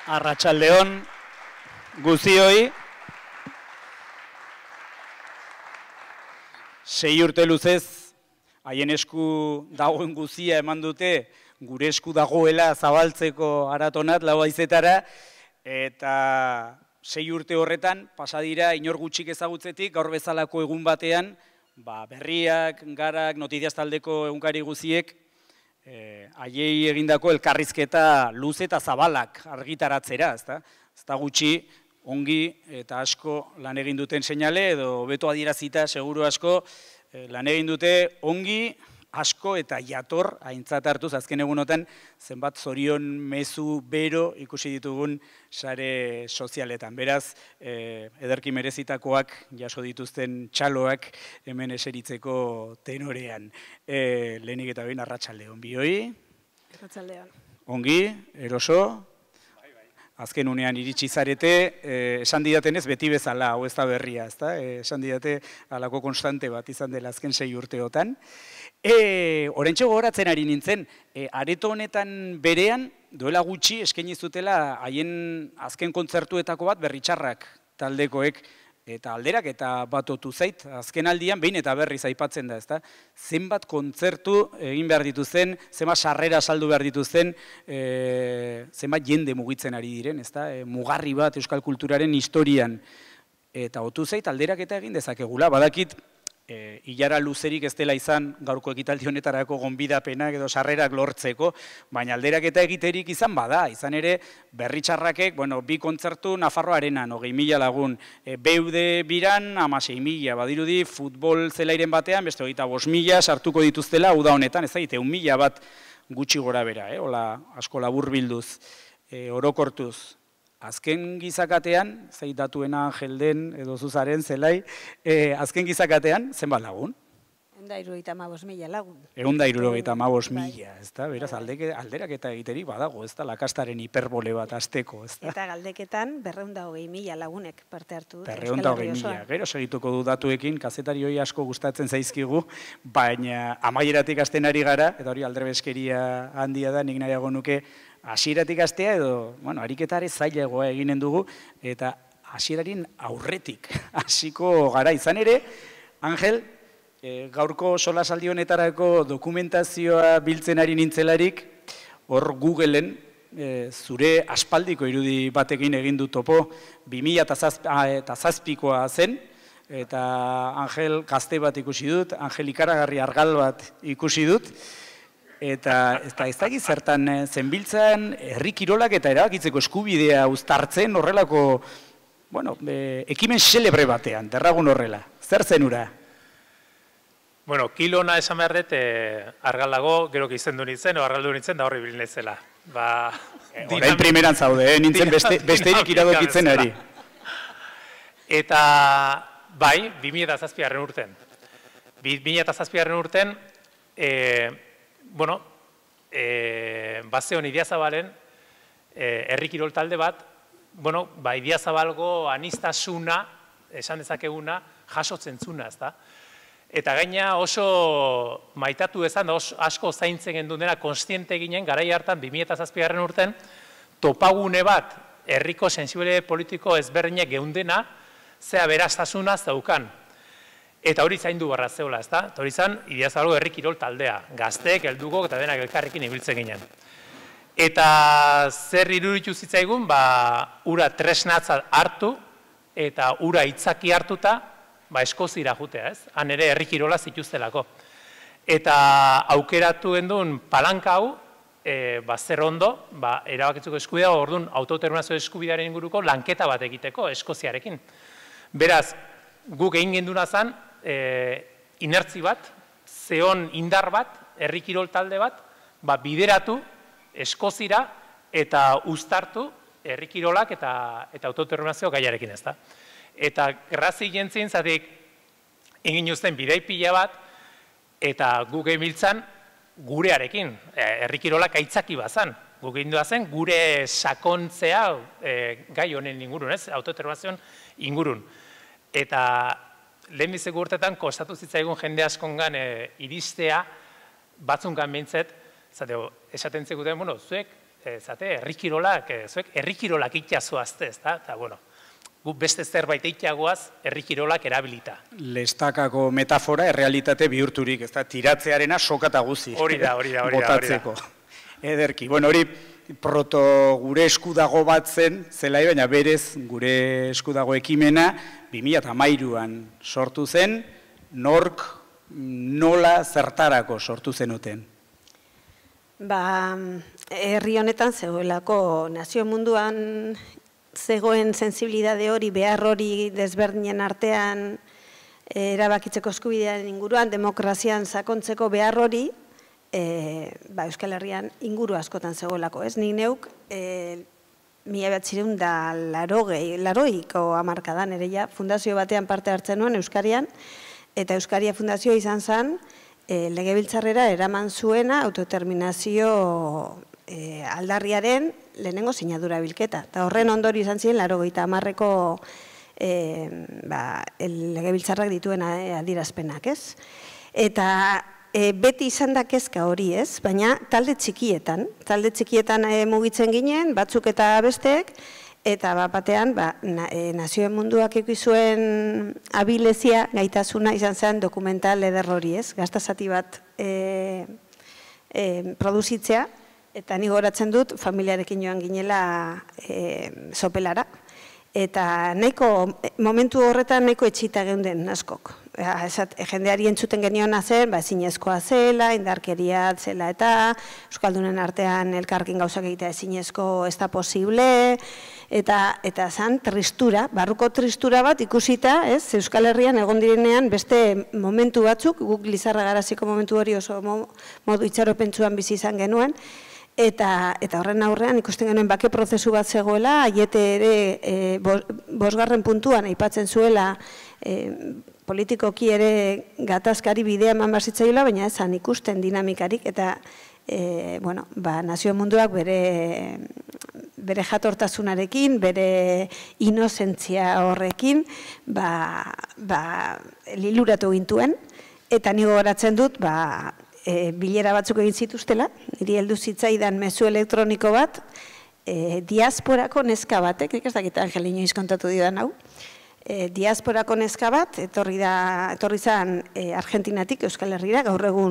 Arratsaldeon guztioi. 6 urte luzez, haien esku dagoen guzia eman dute, gure esku dagoela zabaltzeko aratonat lau haizetara, eta 6 urte horretan, pasadira inor gutxik ezagutzetik, gaur bezalako egun batean, berriak, garak, notiziaz taldeko egunkari guziek, haiei egindako elkarrizketa luze eta zabalak argitaratzera, ez da gutxi, ongi eta asko lan egin duten seinale, edo beto adierazita seguru asko, lan egin dute ongi, asko eta jator aintzat hartuz azken egunotan zenbat zorion mezu bero ikusi ditugun sare sozialetan. Beraz, ederki merezitakoak jaso dituzten txaloak hemen eseritzeko tenorean. Lehenik eta behin arratsaldeon bioi. Arratsaldeon. Ongi, eroso. Azken unean iritsi zarete, esan didatenez beti bezala, hau ez da berria, ezta? Esan didate halako konstante bat izan dela azken 6 urteotan. Oraintxe gogoratzen ari nintzen, areto honetan berean, duela gutxi eskaini zutela haien azken kontzertuetako bat berritxarrak taldekoek, eta alderak eta batotu zait, azken aldian behin eta berriz aipatzen da, ezta? Zenbat kontzertu egin behar dituzten, zenbat sarrera saldu behar dituzten, zenbat jende mugitzen ari diren, ezta? Mugarri bat euskal kulturaren historian. Eta otu zait alderak eta egin dezakegula, badakit, ilara luzerik ez dela izan gaurko ekitaldi honetarako gonbidapenak edo sarrerak lortzeko, baina alderak eta egiterik izan bada, izan ere berritxarrakek, bi kontzertu Nafarro Arenan, 20.000 lagun, Beude biran 16.000, badirudi futbol zelairen batean, beste 25.000 sartuko dituztela, uda honetan, ez da, 1.000 bat gutxi gora bera, hola asko labur bilduz, orokortuz. Azken gizakatean, zait datuena Angelden edo Zuzaren zelai, azken gizakatean, zenbat lagun? 175.000 lagun. 175.000, ez da, beraz, alderak eta egiterik badago, ez da, lakastaren hiperbole bat azteko, ez da. Eta galdeketan 220.000 lagunek parte hartu dut. 220.000, gero segituko du datuekin, kazetari hori asko gustatzen zaizkigu, baina amaieratik hasten ari gara, eta hori aldrebeskeria handia da, nik nahiago nuke, hasieratik hastea edo, ariketare zailagoa eginen dugu, eta hasierarin aurretik hasiko gara izan ere, Angel, gaurko solasaldi honetarako dokumentazioa biltzen ari nintzelarik, hor Googleen zure aspaldiko irudi batekin egin du topo, 2007koa zen, eta Angel gazte bat ikusi dut, Angel ikaragarri argal bat ikusi dut, eta ez dakit zertan zenbiltzan herri kirolak eta erabakitzeko eskubidea uztartzen horrelako, ekimen xelebre batean, derragun horrela. Zer zenura? Kilona esan behar dut, argalago, gero izendu nintzen, o argaldu nintzen, da horri bilin ezela. Horain primeran zaude, nintzen besterik iradokitzen ari. Eta, bai, 2007 urten. 2007 urten, Bazeon Idiazabalen herri kirol talde bat, Idiazabalgo anistasuna, esan dezakeguna, jasotzen zuna, ez da? Eta gaina oso maitatu ezan, asko zaintzen gendun dena, konstiente ginen, garai hartan, 2007 urten, topagune bat, herriko sensible politiko ezberdinek geundena, zea beraztasuna zaukan. Eta hori zaindu barra zeola, ez da? Eta hori zan, Idiazabalgo herri kirol taldea. Gazteek, heldugok eta denak elkarrekin ibiltzen ginen. Eta zer iruritu zitzaigun, ura tresnatzat hartu, eta ura itzaki hartuta, Eskozira jutea, ez? Han ere herri kirola zituztelako. Eta aukeratu gendun palanka hau, zer ondo, erabakitzeko eskubidea, orduan autodeterminazio eskubidearen inguruko lanketa bat egiteko Eskoziarekin. Beraz, guk egin genduna zen, inertzi bat, zeon indar bat, herri kirol talde bat, bideratu Eskozira eta uztartu herri kirolak eta autodeterminazio gaiarekin, ez da. Eta grazi jentzin, zatik egin uzten bidei pila bat, eta guk emiltzan gurearekin, herri kirolak aitzaki bazan. Guk egin duazen gure sakontzea gai honen ingurun, ez? Autodeterminazioan ingurun. Eta lehenbizeko urtetan kostatu zitzaigun jende askongan iristea, batzungan behintzet, esaten zekuten, zuek herrikirolak, zuek herrikirolak itxazoazte, ez da? Eta, bueno, guk beste zerbait itxagoaz, herrikirolak erabilita. Lestakako metafora errealitate bihurturik, ez da, tiratzearena sokata guzi. Hori da. Botatzeko. Ederki, bueno, hori gure eskudago bat zen, zelai, baina berez gure eskudago ekimena 2013an sortu zen, nork nola zertarako sortu zenuten? Herri honetan zegoelako nazio munduan zegoen sensibilidade hori, behar hori desberdinen artean erabakitzeko eskubidearen inguruan, demokrazian sakontzeko behar hori, Euskal Herrian inguru askotan zegoelako, ez? Nik neuk, 1980ko hamarkadan ere ja, fundazio batean parte hartzen nuen Euskarian, eta Euskaria fundazioa izan zen, legebiltzarrera eraman zuena autodeterminazio aldarriaren lehenengo sinadura bilketa. Eta horren ondori izan ziren, 80ko legebiltzarrak dituen adierazpenak, ez? Eta beti izan da kezka hori, ez? Baina talde txikietan mugitzen ginen, batzuk eta besteek, eta batean nazioen munduak ikizuen abilezia gaitasuna izan zen dokumental eder hori, ez? Gaztazati bat produzitzea, eta ni goratzen dut familiarekin joan ginela sopelara. Eta momentu horretan nahiko etxita geunden askok. Jendeari entzuten geniona zen, ezinezkoa zela, indarkeria zela eta Euskaldunen artean elkarrekin gauzak egitea ezinezko ez da posible, eta zan tristura, barruko tristura bat ikusita, Euskal Herrian egon direnean beste momentu batzuk, guk Lizarra Garaziko momentu hori oso modu itxaropentsuan bizi izan genuen, eta horren aurrean ikusten genuen bake prozesu bat zegoela, aiete ere 5. puntuan aipatzen zuela politikoki ere gatazkari bidea eman bazitzaiola, baina ezan ikusten dinamikarik, eta nazio munduak bere jatortasunarekin, bere inozentzia horrekin, liluratu gintuen, eta nigo goratzen dut, bilera batzuk egin zituztela, niri heldu zitzaidan mezu elektroniko bat, diasporako neska batek, nik ez dakit Angelino izkontatu didan hau, diasporako neska bat, etorri zan Argentinatik Euskal Herrira, gaur egun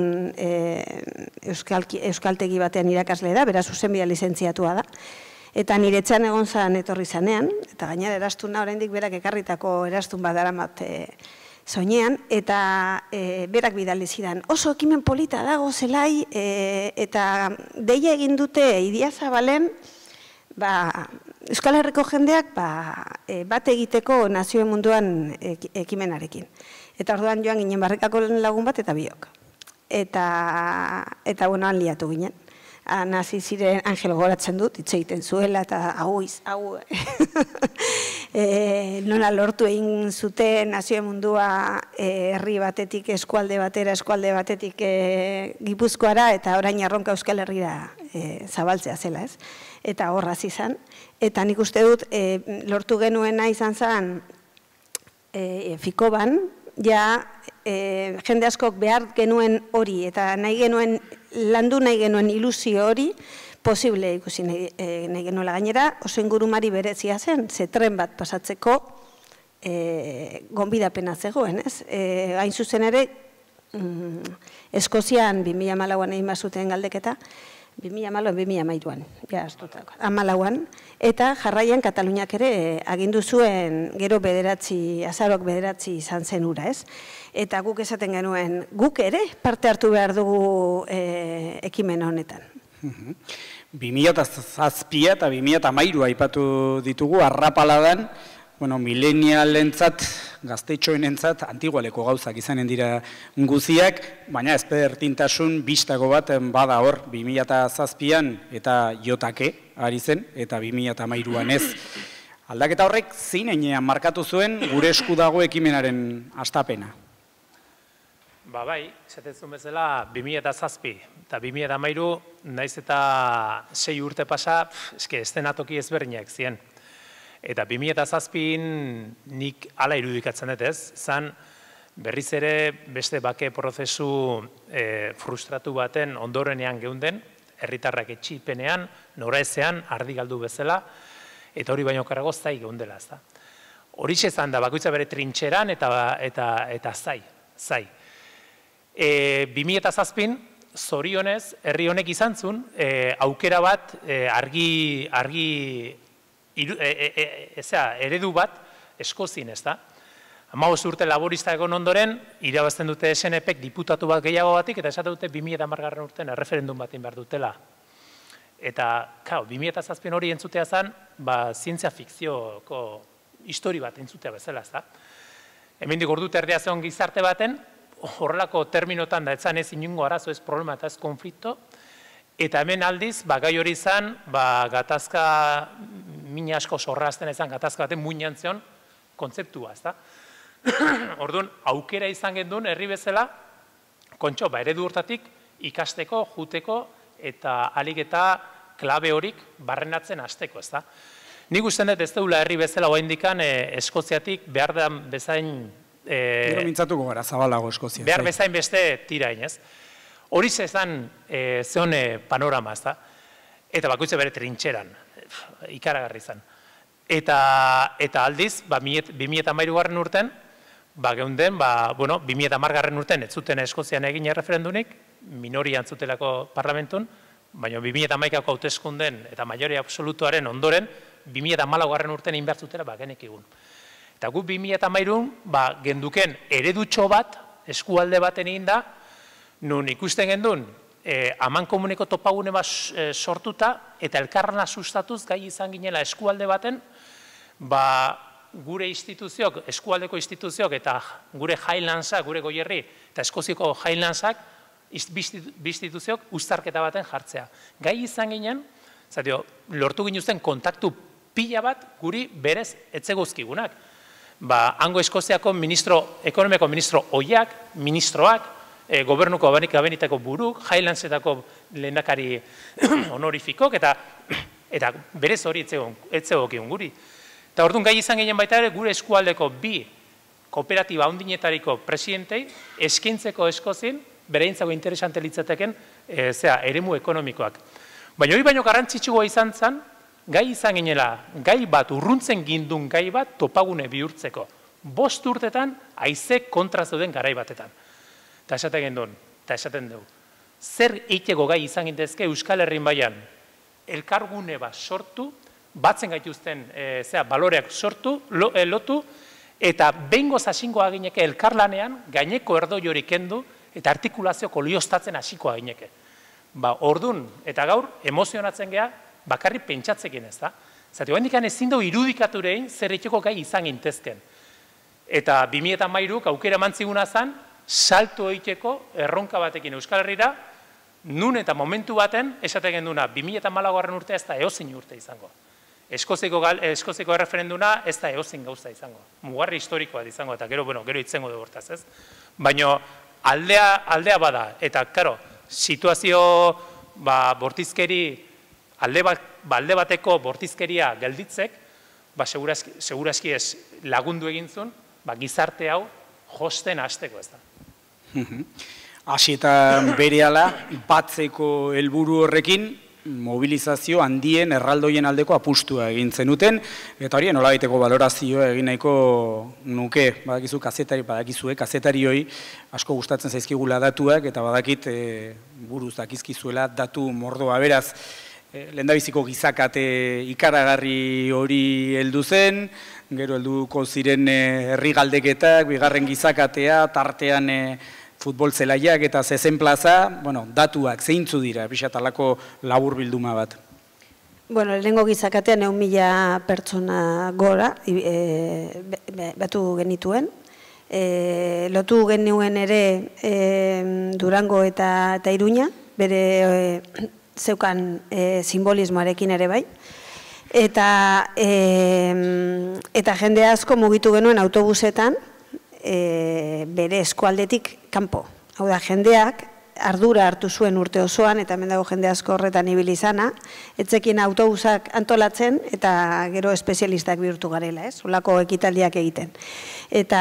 euskaltegi batean irakasle da, beraz zuzenbia lizentziatua da, eta niretzan egon zan etorri zanean, eta gainera erastuna oraindik berak ekarritako erastun bat daramat soinean, eta berak bidali zidan, oso ekimen polita dago zelai, eta deia egin dute Idiazabalen, Euskal Herriko jendeak bat egiteko nazioen munduan ekimenarekin. Eta orduan joan ginen Barrikako lagun bat eta biok. Eta han liatu ginen. Nazi ziren Angel goratzen dut, hitz egiten zuela, eta hau nola lortu egin zuten nazioen mundua herri batetik eskualde batera, eskualde batetik Gipuzkoara, eta orain Arronka Euskal Herrira zabaltzea zela, ez? Eta horraz izan. Eta nik uste dut, lortu genuena izan zen Fikoban, jende askok behar genuen hori, eta landu nahi genuen ilusio hori, posible ikusi nahi genuela gainera, oso ingurumari berezia zen, ze tren bat pasatzeko gonbidapena zegoen, ez? Hain zuzen ere, Eskozian 2014an egin bazuten galdeketa, 2013an, Amalauan, eta jarraian Kataluniak ere agindu zuen gero azaroak 9 izan zen ura, ez? Eta guk esaten genuen, guk ere parte hartu behar dugu ekimen honetan. 2007 eta 2013 aipatu ditugu, arrapaladan, milenialentzat, gaztetxoenentzat, antigualeko gauzak izanen dira guziak, baina ezberdintasun bistago bat bada hor, 2007an eta jotake ari zen, eta 2013an ez. Aldaketa horrek zein heinean markatu zuen gure esku dago ekimenaren hastapena? Bai, esaten bezala 2007 eta 2013, naiz eta 6 urte pasa, estenatoki ezberdinak ziren. Eta 2007 nik hala irudikatzen dut ez, zan berriz ere beste bake prozesu frustratu baten ondorenean geunden, herritarrak etxipenean, noraezean, ardi galdu bezala, eta hori baino karago zai geundela, ez da. Horixe zan da, bakoitza bere trintxeran eta zai. 2007, zorionez, herri honek izan zuen, aukera bat, eredu bat, Eskozien, ez da. 15 urte laborista egon ondoren, irabazten dute SNPek diputatu bat gehiago batik, eta esaten dute 2010 urtean erreferendum batin behar dutela. Eta, 2007 hori entzutea zen, zientzia fikzioko histori bat entzutea bezala, ez da. Hemendik ordu terdia zeon gizarte baten, horrelako terminotan da, etzan ez inungo arazo, ez problema eta ez konflikto, eta hemen aldiz, gai hori izan, gatazka, mina asko sorrazten ezan, gatazka baten muinantzion kontzeptua, ez da. Orduan, aukera izan gendun, herri bezala, kontxo, eredu hortatik, ikasteko, juteko, eta alik eta klabe horik barrenatzen hasteko, ez da. Nik usten dut ez deula herri bezala oaindikan Eskoziatik behar da bezain... Gero mintzatuko gara, zabalago Eskozia. Behar bezain beste tirain, ez? Hori zezan zeone panorama, ez da? Eta bakoitze bere trintxeran, ikaragarri izan. Eta aldiz, 2013 urten, geunden, 2010 urten ez zuten Eskozian egin referendunik, minoria antzutelako parlamentun, baina 2011ko hauteskunden eta maioria absolutuaren ondoren, 2014 urten inbertzutela genekigun. Eta gu 2013 genduken eredutxo bat, eskualde baten egin da, nun ikusten gendun, aman komuneko topagune bat sortuta, eta elkarrana sustatuz gai izan ginela eskualde baten, gure instituziok, eskualdeko instituziok, eta gure Highlandsak, gure Goierri, eta Eskozioko Highlandsak, bi instituziok uztarketa baten jartzea. Gai izan ginen, lortu ginuzten kontaktu pila bat guri berez etzegozkigunak. Hango Eskoziako ekonomiko ministro oiak, ministroak, gobernuko abenitako buruk, Highlandsetako lehendakari honorifikok, eta berez hori etzegokigun guri. Eta orduan gai izan ginen baita ere, gure eskualdeko bi kooperatiba handinetariko presidentei eskaintzeko Eskozien, bereintzako interesante litzateken eremu ekonomikoak. Baina hori baino garrantzitsua izan zen, gai izan ginela, gai bat, urruntzen gindun gai bat topagune bihurtzeko. 5 urtetan, haizek kontra zeuden garai batetan. Eta esaten gendun, eta esaten dugu. Zer eiteko gai izan gintezke Euskal Herrin baian, elkargune bat sortu, batzen gaituzten baloreak sortu, lotu, eta behingoz hasingoa gineke elkarlanean, gaineko erdoi hori kendu, eta artikulazio koliostatzen hasikoa gineke. Ordun eta gaur, emozionatzen geha, bakarri pentsatzekin ez da. Zati, oendikan ezin dugu irudikaturein zer eiteko gai izan gintezken. Eta 2013 aukera mantziguna zen, salto eiteko erronka batekin Euskal Herrira, nun eta momentu baten, esaten genduna, 2014 urtea ez da eozin urte izango. Eskoziko erreferenduna ez da eozin gauza izango. Mugarri historikoa izango, eta gero itzengo dugu hortaz, ez? Baina aldea bada, eta, karo, situazio bortizkeri, alde bateko bortizkeria gelditzek, segurazki ez lagundu egintzun, gizarte hau josten hasteko ez da. Hasietan berehala, batzeko helburu horrekin, mobilizazio handien erraldoien aldeko apustua egin zenuten, eta hori nolabaiteko balorazioa egin nahiko nuke, badakizue kazetarioi asko gustatzen zaizkigula datuak, eta badakit buruz dakizkizuela datu mordoa beraz, lehendabiziko gizakate ikaragarri hori heldu zen, gero helduko ziren herri galdeketak, bigarren gizakatea, tartean futbol zelaiak eta zezen plaza, datuak zeintzu dira, pixatalako labur bilduma bat. Lehenengo gizakatean 1.000 pertsona gora batu genituen. Lotu genuen ere Durango eta Iruña, bere zeukan simbolismoarekin ere bai. Eta jende asko mugitu genuen autobusetan, bere eskualdetik kanpo. Hau da, jendeak ardura hartu zuen urte osoan, eta hemen dago jende asko horretan ibili izana, etzekin autobusak antolatzen, eta gero espezialistak bihurtu garela, ez? Olako ekitaldiak egiten. Eta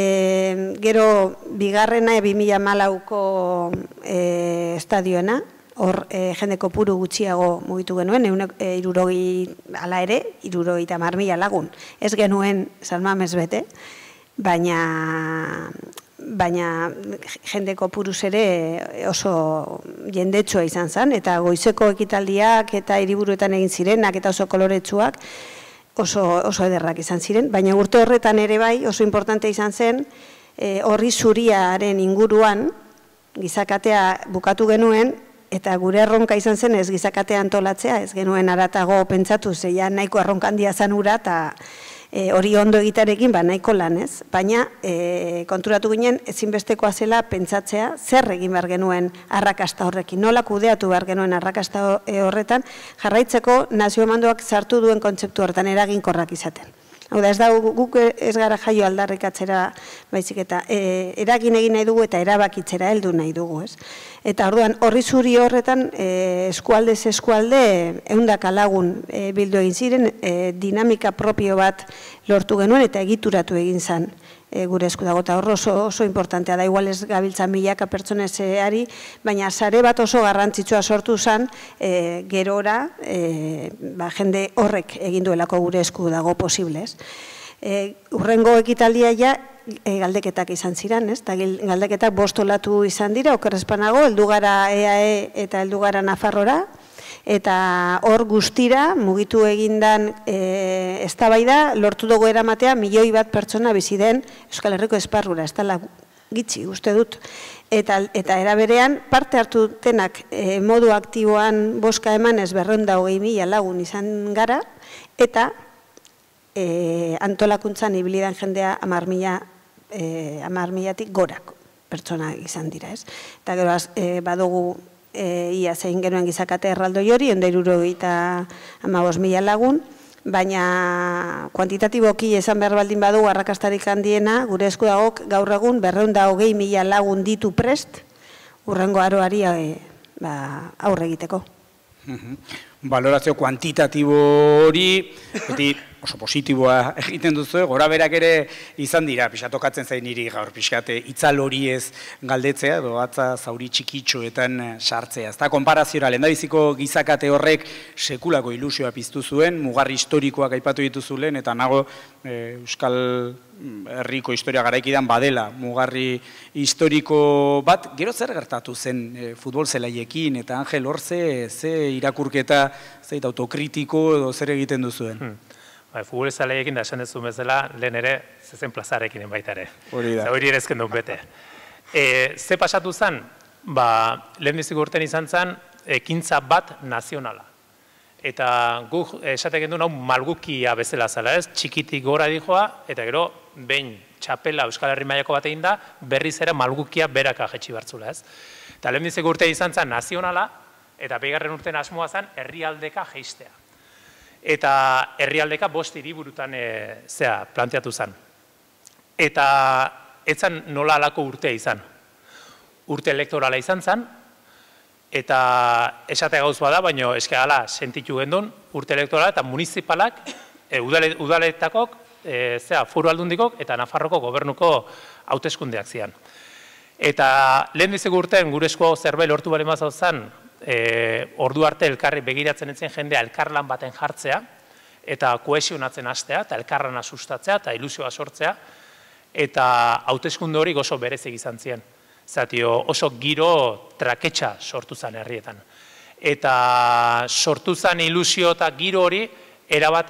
gero bigarrena 2014ko estadioena, hor jende kopuru gutxiago mugitu genuen, 60 ala ere, 70.000 lagun. Ez genuen San Mames bete, baina jende kopuruz ere oso jendetsua izan zen, eta goizeko ekitaldiak eta hiriburuetan egin zirenak eta oso koloretsuak oso ederrak izan ziren, baina urte horretan ere bai oso importante izan zen, horri zuriaren inguruan gizakatea bukatu genuen, eta gure erronka izan zen ez gizakatea antolatzea, ez genuen aratago pentsatu, zeia nahiko erronka handia zan ura, eta hori ondo egitarekin nahiko lan ez, baina konturatu ginen ezinbestekoa zela pentsatzea zer egin behar genuen arrakasta horrekin, nola kudeatu behar genuen arrakasta horretan, jarraitzeko nazio mandoak sartu duen kontzeptu horretan eraginkorrak izaten. Hau da, ez da, guk ez gara jaio aldarrikatzera baizik eta eragin egin nahi dugu eta erabakitzera heldu nahi dugu, ez? Eta orduan, horri zuri horretan eskualdez eskualde 100 lagun bildu egin ziren, dinamika propio bat lortu genuen eta egituratu egin zen gure esku dago, eta hor oso importantea da, igual ez gabiltzan milaka pertsonezeari, baina sare bat oso garrantzitsua sortu zen, gerora, jende horrek egin duelako gure esku dago posiblez. Urrengo ekitaldia ja, galdeketak izan ziren, eta galdeketak bostolatu izan dira, okerrezpanago, heldu gara EAE eta heldu gara Nafarrora, eta hor guztira, mugitu egindan eztabaida, lortu dugu eramatea, 1 milioi bat pertsona bizi den Euskal Herriko esparrura, ez dela gitxi, uste dut. Eta eraberean, parte hartu denak modu aktiboan boska emanez 220.000 lagun izan gara, eta antolakuntzan ibilidan jendea 10.000-tik gorak pertsona izan dira, ez? Eta gero badugu ia zein genuen gizakate erraldoi hori, 175.000 lagun, baina kuantitatiboki esan behar baldin badugu arrakastarik handiena, gure esku dagok gaur egun 220.000 lagun ditu prest, urrengo aroari aurre egiteko. Balorazio kuantitatibo hori, beti oso positiboa egiten duzu, gora berak ere izan dira, pixat tokatzen zain niri gaur, pixat itzal hori ez galdetzea, edo atza zauri txikitxoetan sartzea. Ez da, konparaziora, lehendabiziko gizakate horrek sekulako ilusioa piztu zuen, mugarri historikoak aipatu dituzu lehen, eta nago Euskal Herriko historia garaikidan badela, mugarri historiko bat, gero zer gertatu zen futbol zelaiekin, eta Angel hor ze irakurketa, ze autokritiko edo zer egiten duzuen? Futbol zelaiekin da esan dezu bezala, lehen ere, zezen plazarekin baita ere. Hori da. Hori ere ezken dut bete. Ze pasatu zen, lehen bizik urten izan zen, ekintza bat nazionala. Eta guk esatek duen hau malgukia bezala zela, ez? Txikitik gora dijoa, eta gero, behin txapela Euskal Herri mailako bat egin da, berriz ere malgukia beraka jetxi bartzula, ez? Eta lehen bizik urte izan zen nazionala, eta bigarren urten asmoa zen herrialdeka jeistea. Eta herrialdeka 5 hiriburutan planteatu zen. Eta etzan nola alako urtea izan. Urte elektorala izan zen, eta esate gauz bada, baina eske gala sentitu gendun, urte elektorala eta municipalak, udaletakok, foru aldundikok eta Nafarroko gobernuko hauteskundeak zian. Eta lehen bizik urtean gure eskuago zerbait lortu bale mazau zen, ordu arte elkarri begiratzen etzen jendea elkarlan baten jartzea, eta kohesionatzen hastea, eta elkarrana sustatzea, eta ilusioa sortzea, eta hauteskunde hori oso berezik izan ziren. Zatio oso giro traketxa sortu zen herrietan. Eta sortu zen ilusio eta giro hori erabat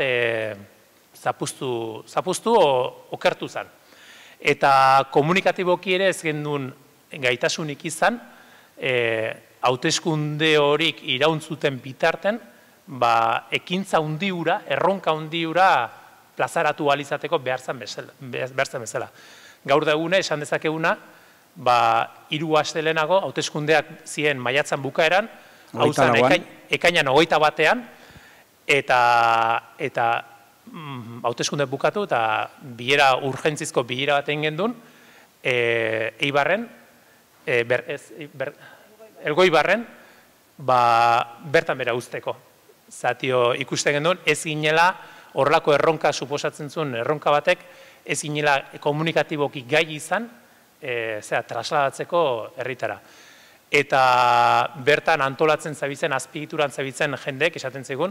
zapuztu okertu zen. Eta komunikatiboki ere ez gendun gaitasunik izan, hauteskunde horik irauntzuten bitarten, ekintza hundiura, erronka hundiura plazaratu alizateko behar zen bezala. Gaur da egune, esan dezakeguna, 3 aste lehenago, hauteskundeak ziren maiatzan bukaeran, hau zen ekainan 21-ean, eta hauteskunde bukatu, eta urgentzizko bilera bat egin gendun, Eibarren, Elgoibarren, bertan bera uzteko. Zatio ikusten gendun, ez ginela horrelako erronka suposatzen zuen erronka batek, ez ginela komunikatiboki gai izan, trasladatzeko herritara. eta bertan antolatzen zabitzen, azpiegituran zabitzen jendek, esaten zegoen,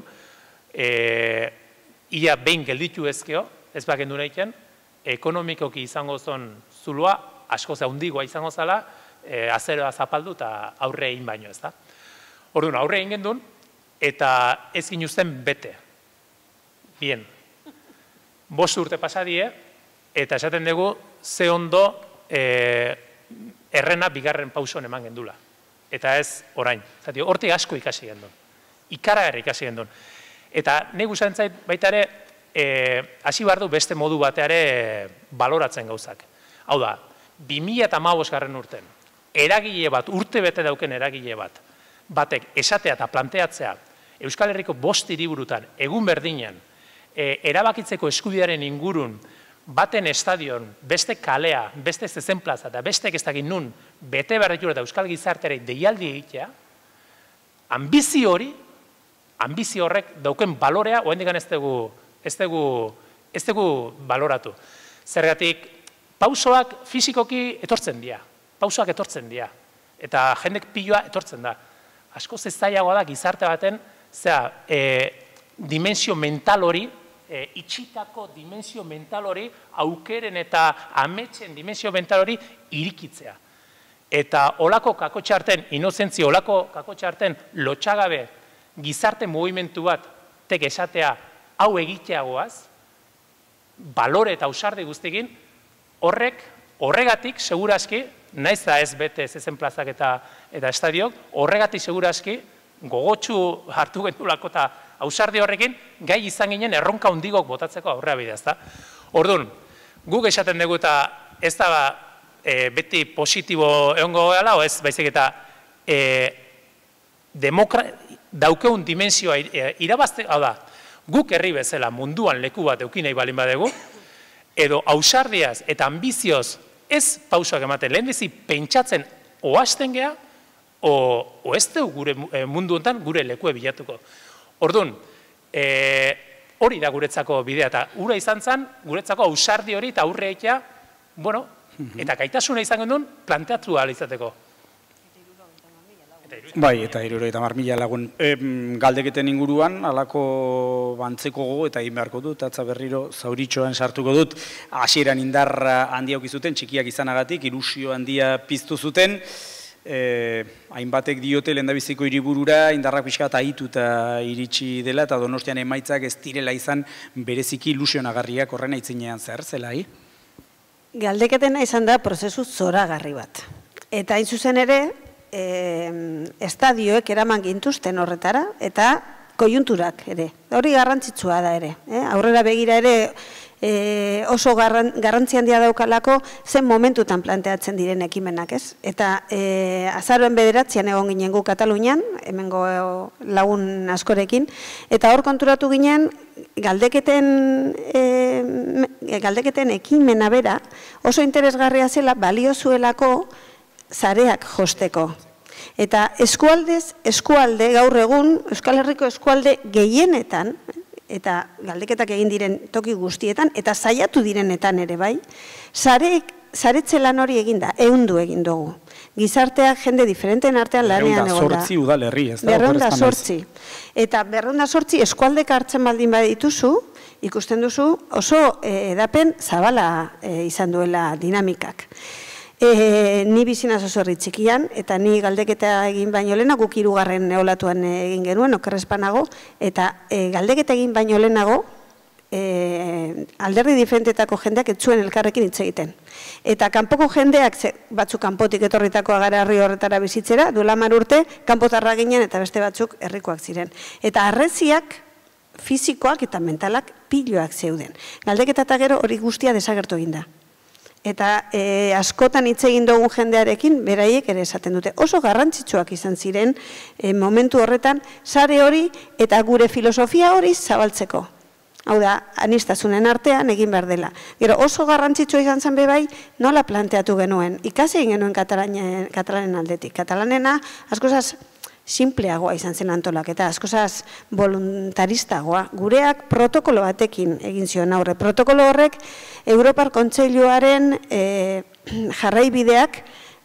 ia behin gelditu ezkeo, ez bakendu nahiken, ekonomikoki izango zen zuloa, asko handigoa izango zala, azeroa zapaldu eta aurre egin baino, ez da. Orduan, aurre egin gendun, eta ez ginuzten bete. Bien. 5 urte pasadie, eta esaten dugu, ze ondo errena bigarren pauson eman gendula. Eta ez orain. Hortik asko ikasi gendun. Ikaragarri ikasi gendun. Eta nahi guztien zait baita ere, hasi behar du beste modu bateare baloratzen gauzak. Hau da, 2015 urten, eragile bat, urte bete dauken eragile bat, batek esatea eta planteatzea, Euskal Herriko 5 hiriburutan, egun berdinean, erabakitzeko eskubidearen ingurun, baten estadion, beste kalea, beste zezen plaza, eta beste ez dakit nun, bete berretura eta Euskal Gizarteare deialdi egitea, ambizio horrek dauken balorea, oendikan ez dugu baloratu. Zergatik, pausoak fisikoki etortzen dira, pausoak etortzen dira, eta jendek piloa etortzen da. Asko zailagoa da gizarte baten, dimensio mental hori, itxitako dimensio mental hori, aukeren eta ametsen dimensio mental hori irikitzea. Eta olako kakotxarten, inozentzia, olako kakotxarten lotxagabe gizarte mugimendu bat tek esatea hau egiteagoaz, balore eta ausardi guztikin, horregatik, segurazki, naiz da ez bete zezen plazak eta estadiok, horregatik segurazki, gogotxu hartu gendulako eta ausardi horrekin, gai izan ginen erronka hundigok botatzeko aurrea bidea, ezta? Orduan, guk esaten dugu eta ez da beti positibo egongo gala, o ez baizik eta daukeun dimensioa irabazte, hau da, guk herri bezala munduan leku bat eukin nahi balin badegu, edo ausardiaz eta ambizioz ez pausoak ematen, lehen bizi pentsatzen oazten geha, o ez dugu gure mundu honetan gure lekue bilatuko. Orduan, hori da guretzako bidea, eta ura izan zen, guretzako ausardi hori eta aurre egitea, bueno, eta gaitasuna izan gendun, planteatu ahal izateko. Bai, eta 70.000 lagun. Galdeketen inguruan, alako bantzeko gogo eta egin beharko dut, atza berriro zauritxoan sartuko dut, hasieran indarra handia zuten, txikiak izanagatik, ilusio handia piztu zuten, hainbatek diote lehendabiziko hiriburura indarrak pixka eta ahituta iritsi dela, eta Donostian emaitzak ez direla izan bereziki ilusionagarriak horren aitzinean zer, zelai? Galdeketena izan da prozesu zoragarri bat. Eta hain zuzen ere, estadioek eraman gintuzten horretara, eta kojunturak ere. Hori garrantzitsua da ere. Aurrera begira ere oso garrantzi handia daukalako zen momentutan planteatzen diren ekimenak, ez? Eta azaroen 9 egon ginen gu Katalunian, hemengo lagun askorekin, eta hor konturatu ginen galdeketen ekimena bera oso interesgarria zela balio zuelako zareak josteko. Eta eskualdez, eskualde gaur egun, Euskal Herriko eskualde gehienetan, eta galdeketak egin diren toki guztietan, eta saiatu direnetan ere bai, zaretze lan hori eginda, ehundu egin dugu. Gizarteak jende diferenteen artean lanean egon da. 208 udalerri, ez da? 208. Eta 208 eskualdek hartzen baldin badituzu, ikusten duzu oso edapen zabala izan duela dinamikak. Ni bizinaz oso herri txikian, eta ni galdeketa egin baino lehenago, guk 3. olatuan egin genuen, okerrezpanago, eta galdeketa egin baino lehenago, alderdi diferentetako jendeak ez zuen elkarrekin hitz egiten. Eta kanpoko jendeak, batzuk kanpotik etorritakoa gara herri horretara bizitzera, duela 10 urte, kanpotarra ginen eta beste batzuk herrikoak ziren. Eta harreziak, fisikoak eta mentalak piloak zeuden. Galdeketa eta gero hori guztia desagertu egin da. Eta askotan hitz egin dugun jendearekin, beraiek ere esaten dute. Oso garrantzitsuak izan ziren momentu horretan, sare hori eta gure filosofia hori zabaltzeko. Hau da, aniztasunen artean egin behar dela. Gero oso garrantzitsua izan zen bebai, nola planteatu genuen. Ikasi egin genuen katalanen aldetik. Katalanena, askozaz simpleagoa izan zen antolaketa, askozaz voluntaristagoa. Gureak protokolo batekin egin zion aurre. Protokolo horrek Europar Kontseiluaren jarraibideak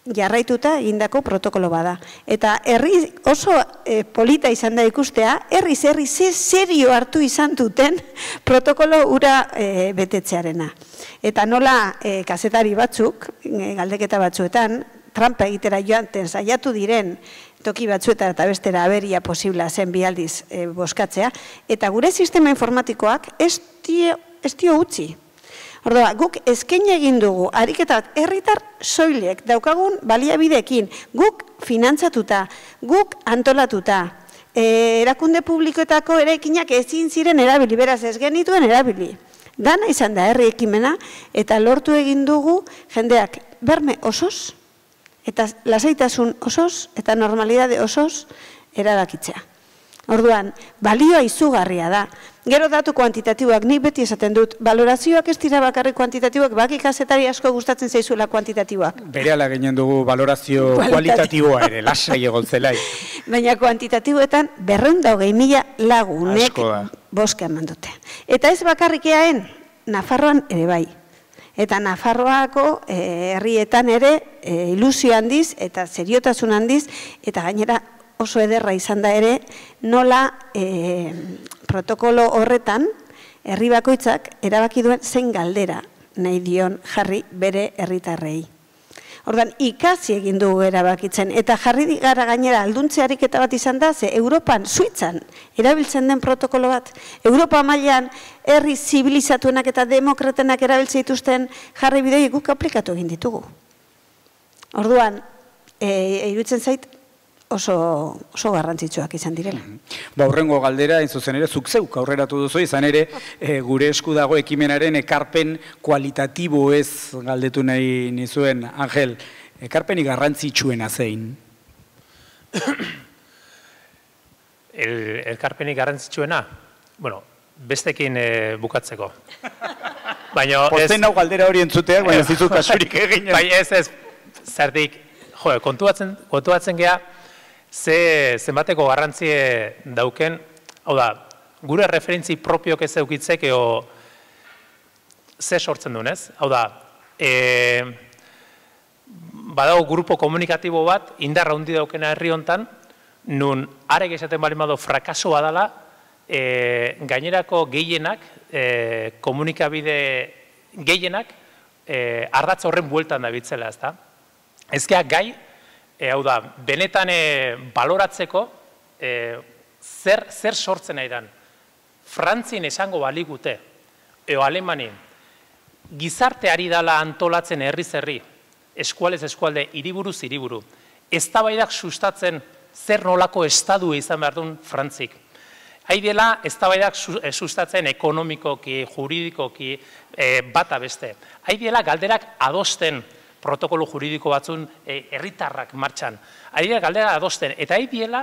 jarraituta egindako protokolo bada. Eta herri oso polita izan da ikustea, herri ze serio hartu izan duten protokolo ura betetzearena. Eta nola kazetari batzuk, galdeketa batzuetan, trampa egitera joanten saiatu diren toki batzuetan eta bestera aberia posibla zen bialdiz boskatzea, eta gure sistema informatikoak ez dio utzi. Ordoa, guk eskaini egin dugu, ariketa bat, herritar soilek daukagun baliabideekin, guk finantzatuta, guk antolatuta, erakunde publikoetako eraikinak ezin ziren erabili, beraz ez genituen erabili. Dana izan da herri ekimena, eta lortu egin dugu jendeak berme osoz, eta lasaitasun osoz, eta normalidade osoz erabakitzea. Orduan, balioa izugarria da. Gero datu kuantitatiboak, nik beti esaten dut, valorazioak ez dira bakarrik kuantitatiboak, baki kazetari asko gustatzen zaizuela kuantitatiboak. Berehala ginen dugu valorazio kualitatiboa ere, lasai egon zelai. Baina kuantitatiboetan 220.000 lagunek boska eman dute. Eta ez bakarrik eaen, Nafarroan ere bai. Eta Nafarroako herrietan ere ilusio handiz eta seriotasun handiz, eta gainera oso ederra izan da ere, nola protokolo horretan, herri bakoitzak erabaki duen zein galdera nahi dion jarri bere herritarrei. Ordan ikasi egin dugu erabakitzen, eta jarri gara gainera alduntze ariketa bat izan da, ze Europan, Suitzan, erabiltzen den protokolo bat. Europa mailan herri zibilizatuenak eta demokratenak erabiltzen dituzten jarri bidei guk aplikatu egin ditugu. Orduan, iruditzen zait, oso garrantzitsuak izan direla. Hurrengo galdera, zuzen ere, zuk zeuk aurreratu duzu, izan ere, gure esku dago ekimenaren ekarpen kualitatibo ez galdetu nahi nizuen, Angel, ekarpenik garrantzitsuena zein? Ekarpenik garrantzitsuena? Bueno, bestekin bukatzeko. Posten nau galdera hori entzuteak, baina zizu kasurik egin. Bai, ez, zertik, kontuatzen geha, zenbateko garrantzie dauken, hau da, gure referentzi propiok ez eukitzek, ze sortzen duen, ez? Hau da, badago grupo komunikatibo bat, indarra hundi daukena herri hontan, nun arek esaten bali mado frakasoa dela, gainerako gehienak, komunikabide gehienak, ardatz horren bueltan da bitzela, ez da? Ezkea gai, hau da, benetan baloratzeko zer sortzen nahi dan. Frantzien esango baligute, Alemanin, gizarteari dala antolatzen herriz herri, eskualez eskualde, hiriburuz hiriburu, eztabaidak sustatzen zer nolako estadu izan behar duen Frantzik. Haidela, eztabaidak sustatzen ekonomikoki, juridikoki, bata beste. Haidela, galderak adosten protokolo juridiko batzun herritarrak martxan. Haidela, galderak adosten. Eta haidiela,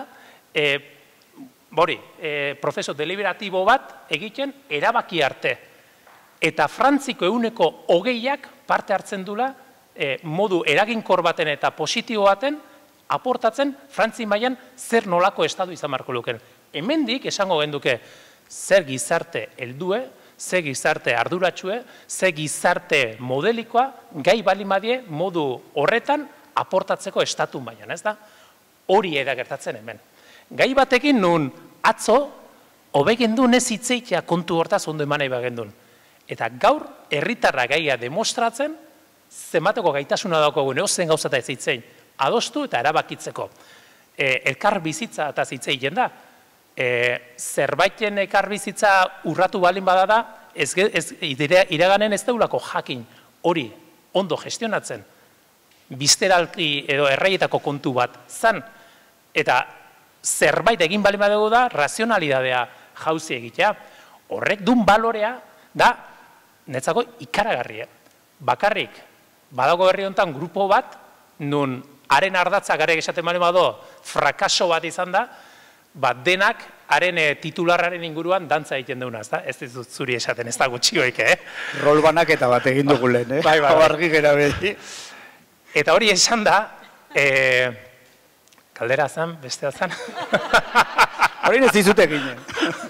prozeso deliberatibo bat egiten erabaki arte. Eta Frantziko 20% parte hartzen dula modu eraginkor baten eta positibo baten aportatzen Frantzi mailan zer nolako estadu izan beharko luken. Hemendik esango genduke zer gizarte heldue, zer gizarte arduratxue, zer gizarte modelikoa gai balimadie modu horretan aportatzeko estatu mailan, ez da? Hori eda gertatzen hemen. Gai batekin nun atzo hobegendun ez hitzeitea kontu hortaz ondo emanai bagendun. Eta gaur herritarra gaia demostratzen zenbateko gaitasuna daukagun zen gauzata ez hitzein adostu eta erabakitzeko. Elkar bizitza eta hitzeien da. Zerbaiten elkar bizitza urratu balin bada da, iraganen ez deulako jakin hori ondo gestionatzen. Bizteralki edo erraietako kontu bat zan, eta zerbait egin balin badugu da, razionalidadea jauzi egitea. Horrek dun balorea da, netzako ikaragarria. Bakarrik, badago herri honetan grupo bat, nun haren ardatza garek esaten bali bado, frakaso bat izan da, denak haren titularraren inguruan dantza egiten deuna, ez dut zuri esaten, ez da gutxioik, Rolbanak eta bat egin dugu lehen, Bai. Argi gera beti. Eta hori esan da, kaldera zan, bestea zan. Hori ez dizute ginen.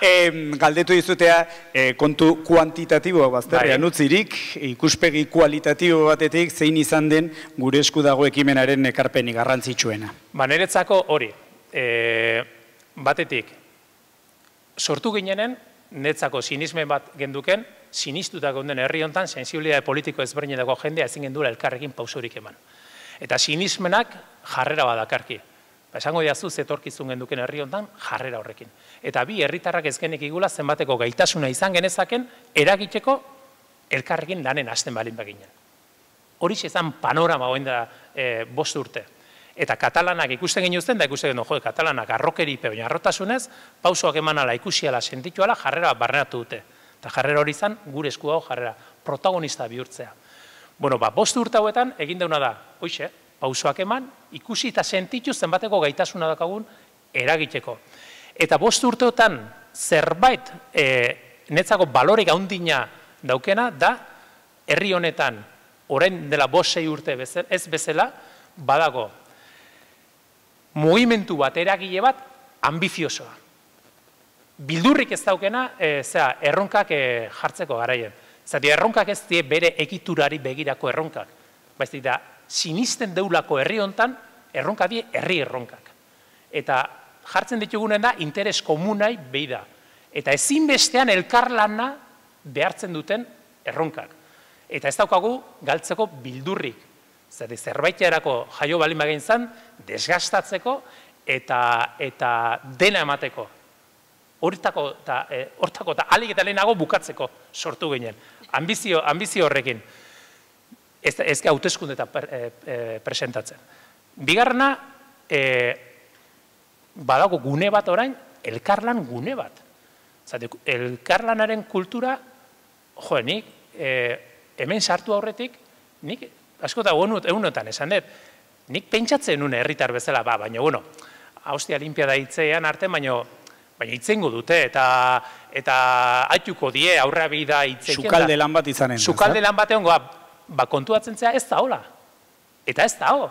galdetu dizutea kontu kuantitatiboa bazterrean utzirik, ikuspegi kualitatibo batetik zein izan den gure esku dago ekimenaren ekarpenik garrantzitsuena. Niretzako hori, batetik, sortu ginenen, netzako sinismen bat genduken, sinistutako den herri hontan, sensibilitate politiko ezberdinetako jendea ezin gendula elkarrekin pausorik eman. Eta sinismenak jarrera badakarki. Esango diazu zetorkizun genduken herri hontan jarrera horrekin. Eta bi herritarrak ez genek igula zenbateko gaitasuna izan genezaken eragiteko elkarrekin lanen hasten balin baginen. Horixe izan panorama hoen da 5 urte. Eta katalanak ikusten genuzten, da ikusten genuen, katalanak arrokeripe, baina arrotasunez, pausoak eman ala, ikusi ala, sentitu ala, jarrera barrenatu dute. Eta jarrera hori izan, gure esku dago jarrera, protagonista bihurtzea. Bueno, 5 urte hauetan, egin deuna da, hoixe, pausoak eman, ikusi eta sentitu zenbateko gaitasuna dakagun eragiteko. Eta 5 urteotan zerbait netzako balorik handina daukena, da herri honetan, orain dela 5-6 urte ez bezala, badago mugimendu bat, eragile bat, ambiziosoa. Bildurrik ez daukena, erronkak jartzeko garaien. Zati, erronkak ez die bere egiturari begirako erronkak. Baizik da, sinisten deulako herri hontan, erronka die herri erronkak. Eta jartzen ditugunen da, interes komunai behi da. Eta ezinbestean elkarlana behartzen duten erronkak. Eta ez daukagu galtzeko bildurrik. Zati, zerbaiterako jaio balin bagin zan, desgastatzeko eta dena emateko. Hortako eta alik eta lehenago bukatzeko sortu ginen. Ambizio horrekin. Ez hauteskunde eta presentatzen. Bigarrena, badago gune bat orain, elkarlan gune bat. Zati, elkarlanaren kultura, nik hemen sartu aurretik, nik askota egunotan esan dut, nik pentsatzen nuen herritar bezala, baina, bueno, Austia Olimpiada hitzean arte, baina hitzengo dute, eta haituko die, aurra bida hitzeiken da. Sukalde lan bat izanen. Sukalde lan bat egon, kontuatzen zea ez da hola. Eta ez da ho.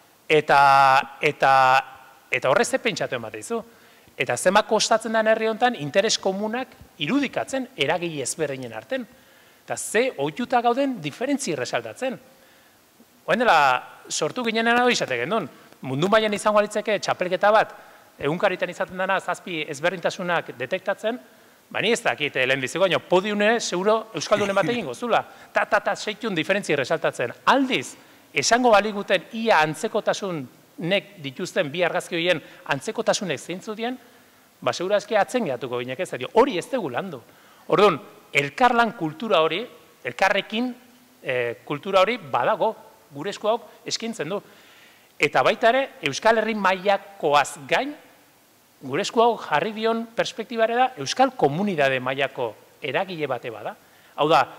Eta horrez ze pentsatu ematen zu. Eta zenbat kostatzen den herri honetan, interes komunak irudikatzen, eragile ezberdinen arten. Eta ze ohituta gauden diferentzi resaltatzen. Oen dela, sortu ginen hori izate gendun. Mundu mailan izango alitzeke txapelketa bat, egunkaritan izaten dena 7 ezberdintasunak detektatzen, ni ez dakit lehen biziko, baina podiune, seguro, Euskaldunen bat egin gozula. Ta, seitun diferentzi resaltatzen. Aldiz, esango baliguten ia antzekotasunek dituzten bi argazki horien antzekotasunek zeintzu dien, segura eski atzen gehatuko ginek ez, hori ez dugu landu. Orduan, elkarlan kultura hori, elkarrekin kultura hori badago, gure eskuak eskintzen du. Eta baita ere, Euskal Herri mailakoaz gain, gure eskuak jarri dion perspektibare da, Euskal Komunidade mailako eragile bate bada. Hau da,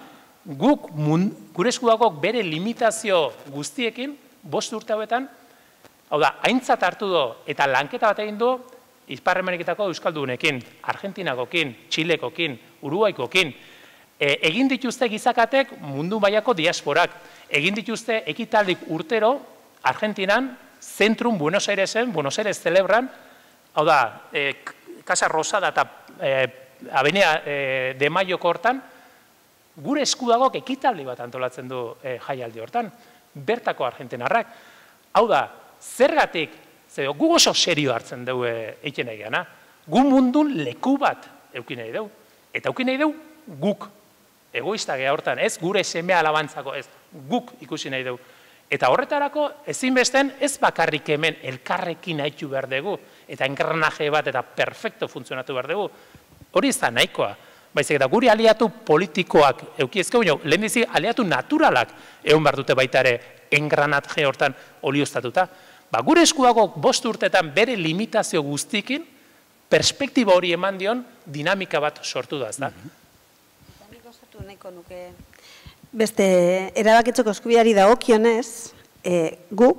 gure eskuak bere limitazio guztiekin, 5 urte hauetan, hau da, aintzat hartu du eta lanketa bat egin du, Ipar Ameriketako Euskaldunekin, Argentinakokin, Txilekokin, Uruguaikokin, egin dituzte gizakatek mundu mailako diasporak, egin dituzte ekitaldik urtero, Argentinan, zentrum Buenos Airesen, Buenos Aires celebran, hau da, Casa Rosada eta Avenida de Mayoko hortan, gure eskudagok ekitaldi bat antolatzen du jaialdi hortan, bertako argentinarrak. Hau da, zergatik, gu oso serio hartzen dugu eiken nahi gana, gu mundun leku bat eukin nahi dugu, eta eukin nahi dugu guk, egoista geha hortan, ez gure seme alabantzako, ez guk ikusi nahi dugu. Eta horretarako, ezinbesten ez bakarrik hemen elkarrekin haitu behar dugu, eta engranaje bat eta perfecto funtzionatu behar dugu. Hori ez da nahikoa. Baizik eta guri aliatu politikoak eukiezko, lehen dizi aliatu naturalak egon behar dute baita ere engranaje hortan olioztatuta. Gure eskudago 5 urtetan bere limitazio guztikin, perspektiba hori eman dion dinamika bat sortu da, ez da? Nik osatu nahiko nuke... Beste, erabakitzeko eskubideari dagokionez, guk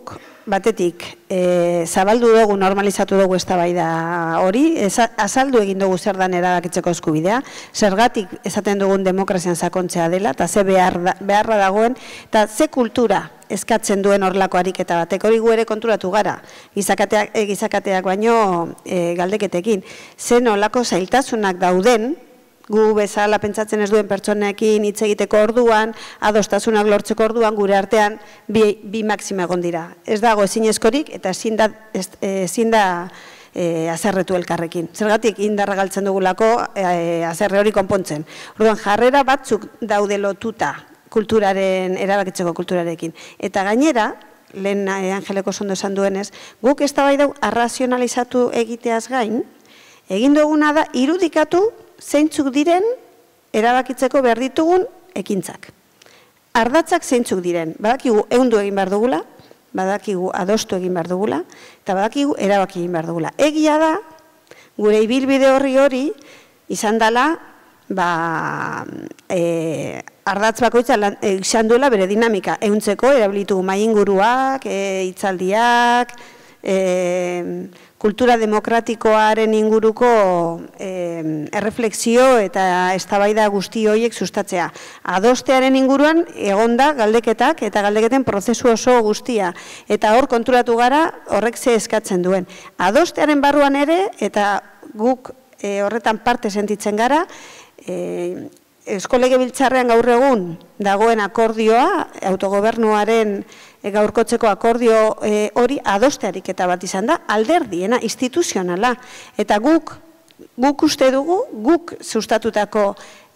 batetik, zabaldu dugu, normalizatu dugu eztabaida hori, azaldu egin dugu zer dan erabakitzeko eskubidea, zergatik esaten dugun demokrazian sakontzea dela, eta ze beharra dagoen, eta ze kultura eskatzen duen horrelako ariketa batek, hori gu ere konturatu gara, gizakateak baino galdeketekin, zen olako zailtasunak dauden, gu bezala pentsatzen ez duen pertsonekin hitz egiteko orduan, adostasunak lortzeko orduan, gure artean bi maksima egon dira. Ez dago ezinezkorik eta ezin da azerretu elkarrekin. Zergatik indarra galtzen dugulako azerre hori konpontzen. Orduan jarrera batzuk daude lotuta kulturaren, erabakitzeko kulturarekin. Eta gainera, lehen Angeleko ondo esan duenez, guk eztabaida arrazionalizatu egiteaz gain, egin duguna da irudikatu zeintzuk diren erabakitzeko behar ditugun ekintzak. Ardatzak zeintzuk diren, badakigu ehundu egin behar dugula, badakigu adostu egin behar dugula, eta badakigu erabaki egin behar dugula. Egia da, gure ibilbide hori izan dela, ardatz bakoitza izan duela bere dinamika, ehuntzeko erabilitugu mahai-inguruak, hitzaldiak, kultura demokratikoaren inguruko erreflexio eta eztabaida guzti horiek sustatzea. Adostearen inguruan egonda galdeketak eta galdeketen prozesu oso guztia. Eta hor konturatu gara horrek ze eskatzen duen. Adostearen barruan ere eta guk horretan parte sentitzen gara, Eusko Legebiltzarrean gaur egun dagoen akordioa, autogobernuaren gaurkotzeko akordio hori adostearik eta bat izan da, alderdiena, instituzionala. Eta guk uste dugu, guk sustatutako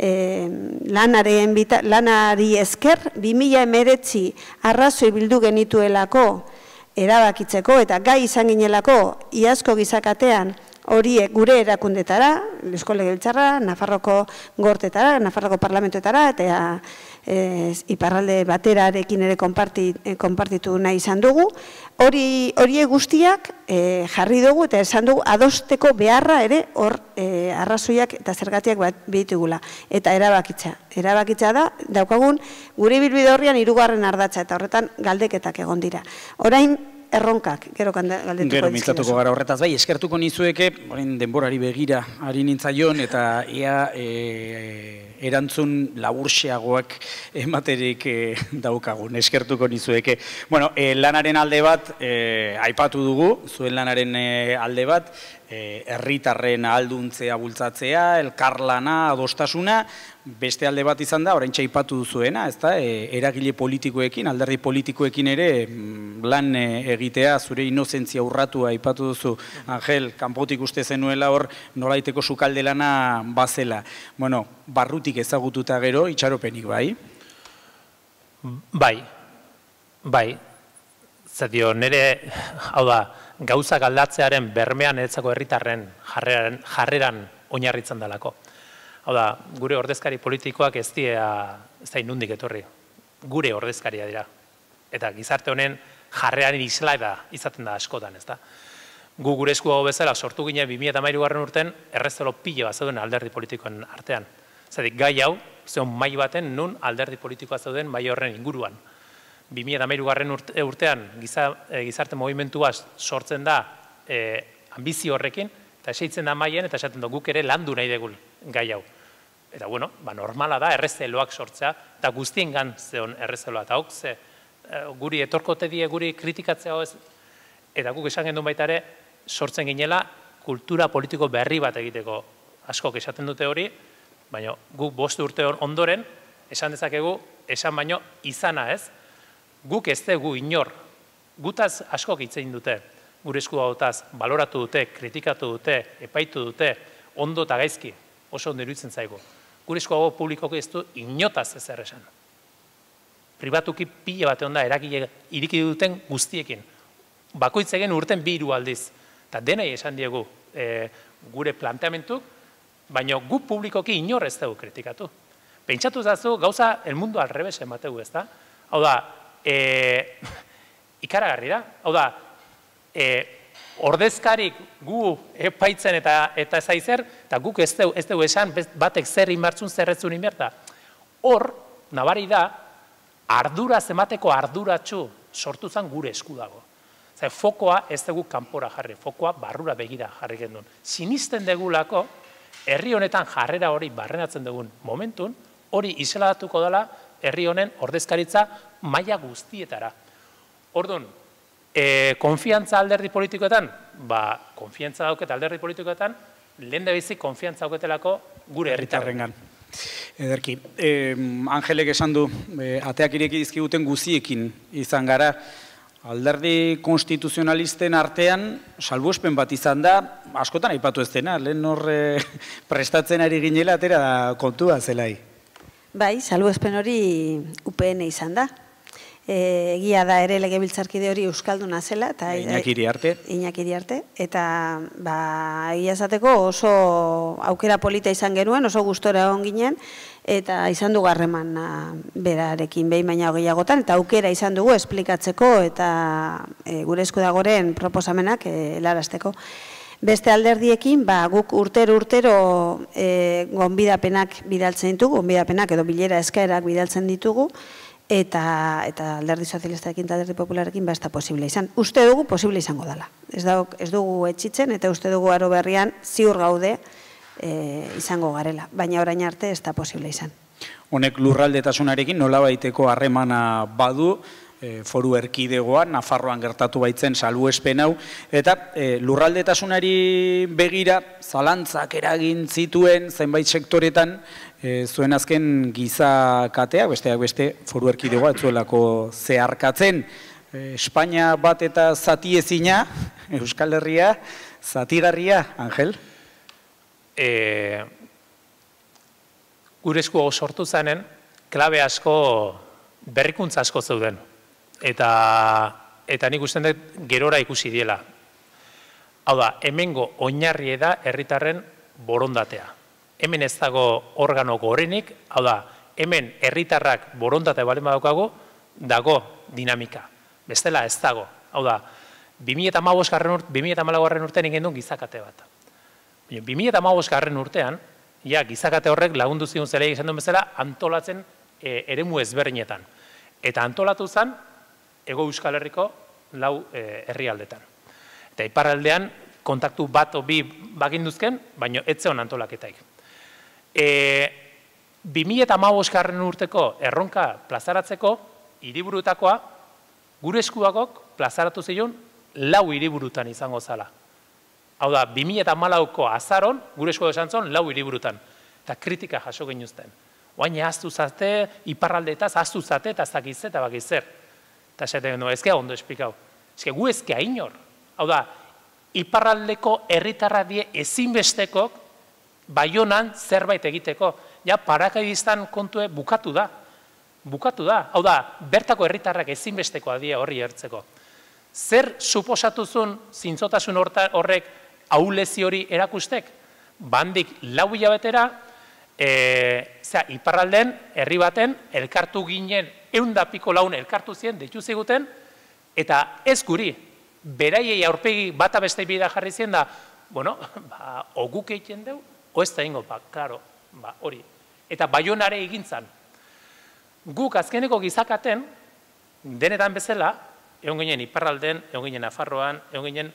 lanari esker, 2019 arrazoi bildu genituelako erabakitzeko eta gai izan ginelako iazko gizakatean horiek gure erakundetara, Eusko Legebiltzarra, Nafarroko gortetara, Nafarroko parlamentoetara, eta iparralde baterarekin ere konpartitu nahi izan dugu. Horiek guztiak jarri dugu eta esan dugu adosteko beharra ere hor arrazoiak eta zergatiak behitugula. Eta erabakitzea. Erabakitzea da, daukagun, gure bilbide horrian 3. ardatza eta horretan galdeketak egon dira. Orain, erronkak, gero galdetuko dizkidazu. Gero mintzatuko gara horretaz, bai, eskertuko nizueke, denborari begira ari nintzaion, eta ia erantzun laburxeagoak ematerik daukagun, eskertuko nizueke. Bueno, lanaren alde bat, aipatu dugu, zuen lanaren alde bat, herritarren ahalduntzea bultzatzea, elkarlana, adostasuna, beste alde bat izan da, oraintxe aipatu duzuena, eragile politikoekin, alderdi politikoekin ere lan egitea, zure inozentzia urratua aipatu duzu, Angel, kanpotik uste zenuela hor nolaiteko sukalde lana bazela. Bueno, barrutik ezagututa gero, itxaropenik, bai? Bai. Zadio, nire, hau da, gauzak aldatzearen bermean etzako herritarren jarreran oinarritzen dalako. Hau da, gure ordezkari politikoak ez da inundik etorri. Gure ordezkaria dira. Eta gizarte honen jarrearen islaida izaten da askotan, ez da. Gu gure eskuago bezala sortu ginen 2013 urten errezelo pilo bat zeuden alderdi politikoen artean. Zatik, gai hau, zeon mai baten nun alderdi politikoa zeuden mai horren inguruan. 2013 urtean gizarte movimentua sortzen da ambizio horrekin, eta eseitzen da maien, eta esaten du guk ere landu nahi degul gai hau. Eta, bueno, normala da errezeloak sortzea, eta guztien gan zeon errezeloa, eta hok ze guri etorkote die, guri kritikatzea ez, eta guk esan gendun baita ere, sortzen ginela kultura politiko berri bat egiteko askok esaten dute hori, baina guk 5 urte ondoren, esan dezakegu, esan baino izana ez, guk ez dugu inor, gutaz askok hitzein dute, gure eskuagotaz baloratu dute, kritikatu dute, epaitu dute, ondo eta gaizki, oso ondo iruditzen zaigu. Gure eskuago publikoki ez du inotaz ezer esan. Pribatuki pila bate onda eragile iriki duten guztiekin. Bakoitzegen urten 2 aldiz. Eta denei esan diegu gure planteamentuk, baina gu publikoki inor ez dugu kritikatu. Pentsatu zazu, gauza el mundo al revés emategu, ez da? Hau da, ikaragarri da. Hau da, ordezkarik gu epaitzen eta zaizer, eta guk ez dugu esan batek zer inbartzun, zerretzun inberta. Hor, nabari da, arduraz emateko arduratxu sortu zen gure esku dago. Ze fokoa ez dugu kanpora jarri, fokoa barrura begira jarri gendun. Sinisten degulako, herri honetan jarrera hori barrenatzen dugun momentun, hori izeladatuko dela herri honen ordezkaritza maila guztietara. Orduan, konfiantza alderdi politikoetan, konfiantza dauket alderdi politikoetan, lehen da bizi konfiantza dauketelako gure herritarrengan. Ederki, Angelek esan du, ateak ireki dizkiguten guziekin izan gara, alderdi konstituzionalisten artean, salbuespen bat izan da, askotan aipatu ez dena, lehen hor prestatzen ari ginela, atera kontua zelai. Bai, salbuespen hori UPN izan da. Egia da ere legebiltzarkide hori euskalduna zela. Iñaki Iriarte. Iñaki Iriarte. Eta egia esateko oso aukera polita izan genuen, oso gustora egon ginen, eta izan dugu harremana berarekin behin baina gehiagotan, eta aukera izan dugu esplikatzeko eta gure esku dagoren proposamenak helarazteko. Beste alderdiekin, guk urtero gonbidapenak bidaltzen ditugu, gonbidapenak edo bilera eskaerak bidaltzen ditugu, eta alderdi sozialistarekin eta alderdi popularekin ez da posible izan. Uste dugu posible izango dela. Ez dugu etxitzen eta uste dugu aro berrian ziur gaude izango garela. Baina orain arte ez da posible izan. Honek lurraldetasunarekin nolabaiteko harremana badu, foru erkidegoan, Nafarroan gertatu baitzen salbuespen hau, eta lurraldetasunari begira zalantzak eragin zituen zenbait sektoretan zuen azken giza katea, besteak beste foru erkidegoa ez zuelako zeharkatzen. Espainia bat eta zati ezina, Euskal Herria, zatigarria, Angel? Gure esku sortu zanen, klabe asko, berrikuntza asko zeuden. Eta nik usten dut gerora ikusi diela. Hau da, hemengo oinarri da herritarren borondatea. Hemen ez dago organo gorenik, hau da, hemen herritarrak borondatea balen badaukagu, dago dinamika. Bestela ez dago. Hau da, 2014 urtean egin duen gizakate bat. 2015 urtean, gizakate horrek lagundu zion zela egin duen bezala antolatzen eremu ezberdinetan. Eta antolatu zen, Hego Euskal Herriko 4 herrialdetan. Eta iparraldean kontaktu bat o bi baginduzken, baina ez zeon antolaketaik. 2015 urteko erronka plazaratzeko, hiriburutakoa, gure eskuagok plazaratu zion 4 hiriburutan izango zala. Hau da, 2014ko azaron, gure eskuagok esan zon 4 hiriburutan. Eta kritika jaso genuzten. Oain ahaztu zate, iparraldeetaz ahaztu zate, eta zakitze eta bakitzer. Eta esaten du, ezkea ondo esplikau. Ezke gu ezkea inor. Hau da, iparraldeko herritarra die ezinbestekok Baionan zerbait egiteko. Ja, parakaidistan kontue bukatu da. Bukatu da. Hau da, bertako herritarrak ezinbestekoa die horri hartzeko. Zer suposatuzun zintzotasun horrek ahulezi hori erakustek? Bandik 4 hilabetera, iparralden, herri baten, elkartu ginen, 100 laun elkartu ziren, deitu ziguten, eta ez guri, beraiei aurpegi bata beste bida jarri ziren da, bueno, oguk egiten deu, o ez da ingo, klaro, hori. Eta Baionare egintzan. Guk azkeneko gizakaten, denetan bezala, egon ginen iparralden, egon ginen Nafarroan, egon ginen,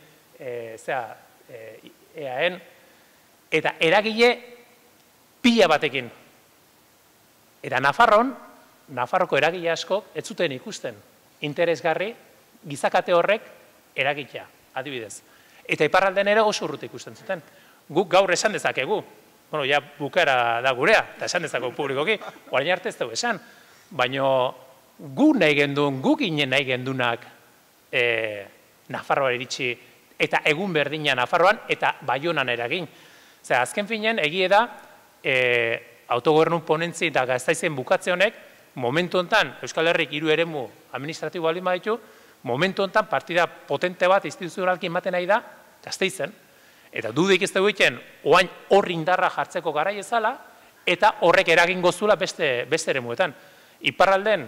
EAN, eta eragile pila batekin. Eta Nafarroko eragile askok ez zuten ikusten interesgarri gizakate horrek eragitea, adibidez. Eta iparralden ere oso urruti ikusten zuten. Guk gaur esan dezakegu, bueno, ja bukara da gurea, eta esan dezakegu publikoki, orain arte ez dugu esan, baina gu nahi gendun, guk inen nahi gendunak Nafarroa iritsi, eta egun berdina Nafarroan, eta Baionan eragin. Zer, azken finean, egie da, autogobernu ponentzi eta Gasteizen bukatze honek, momentu honetan, Euskal Herrik 3 eremu administratibo baldin baditu, momentu honetan partida potente bat instituzionalki ematen nahi da, Gasteizen. Eta dudik ez dugu egiten, oain horri indarra jartzeko garai ezala, eta horrek eragingo zula beste eremuetan. Iparralden,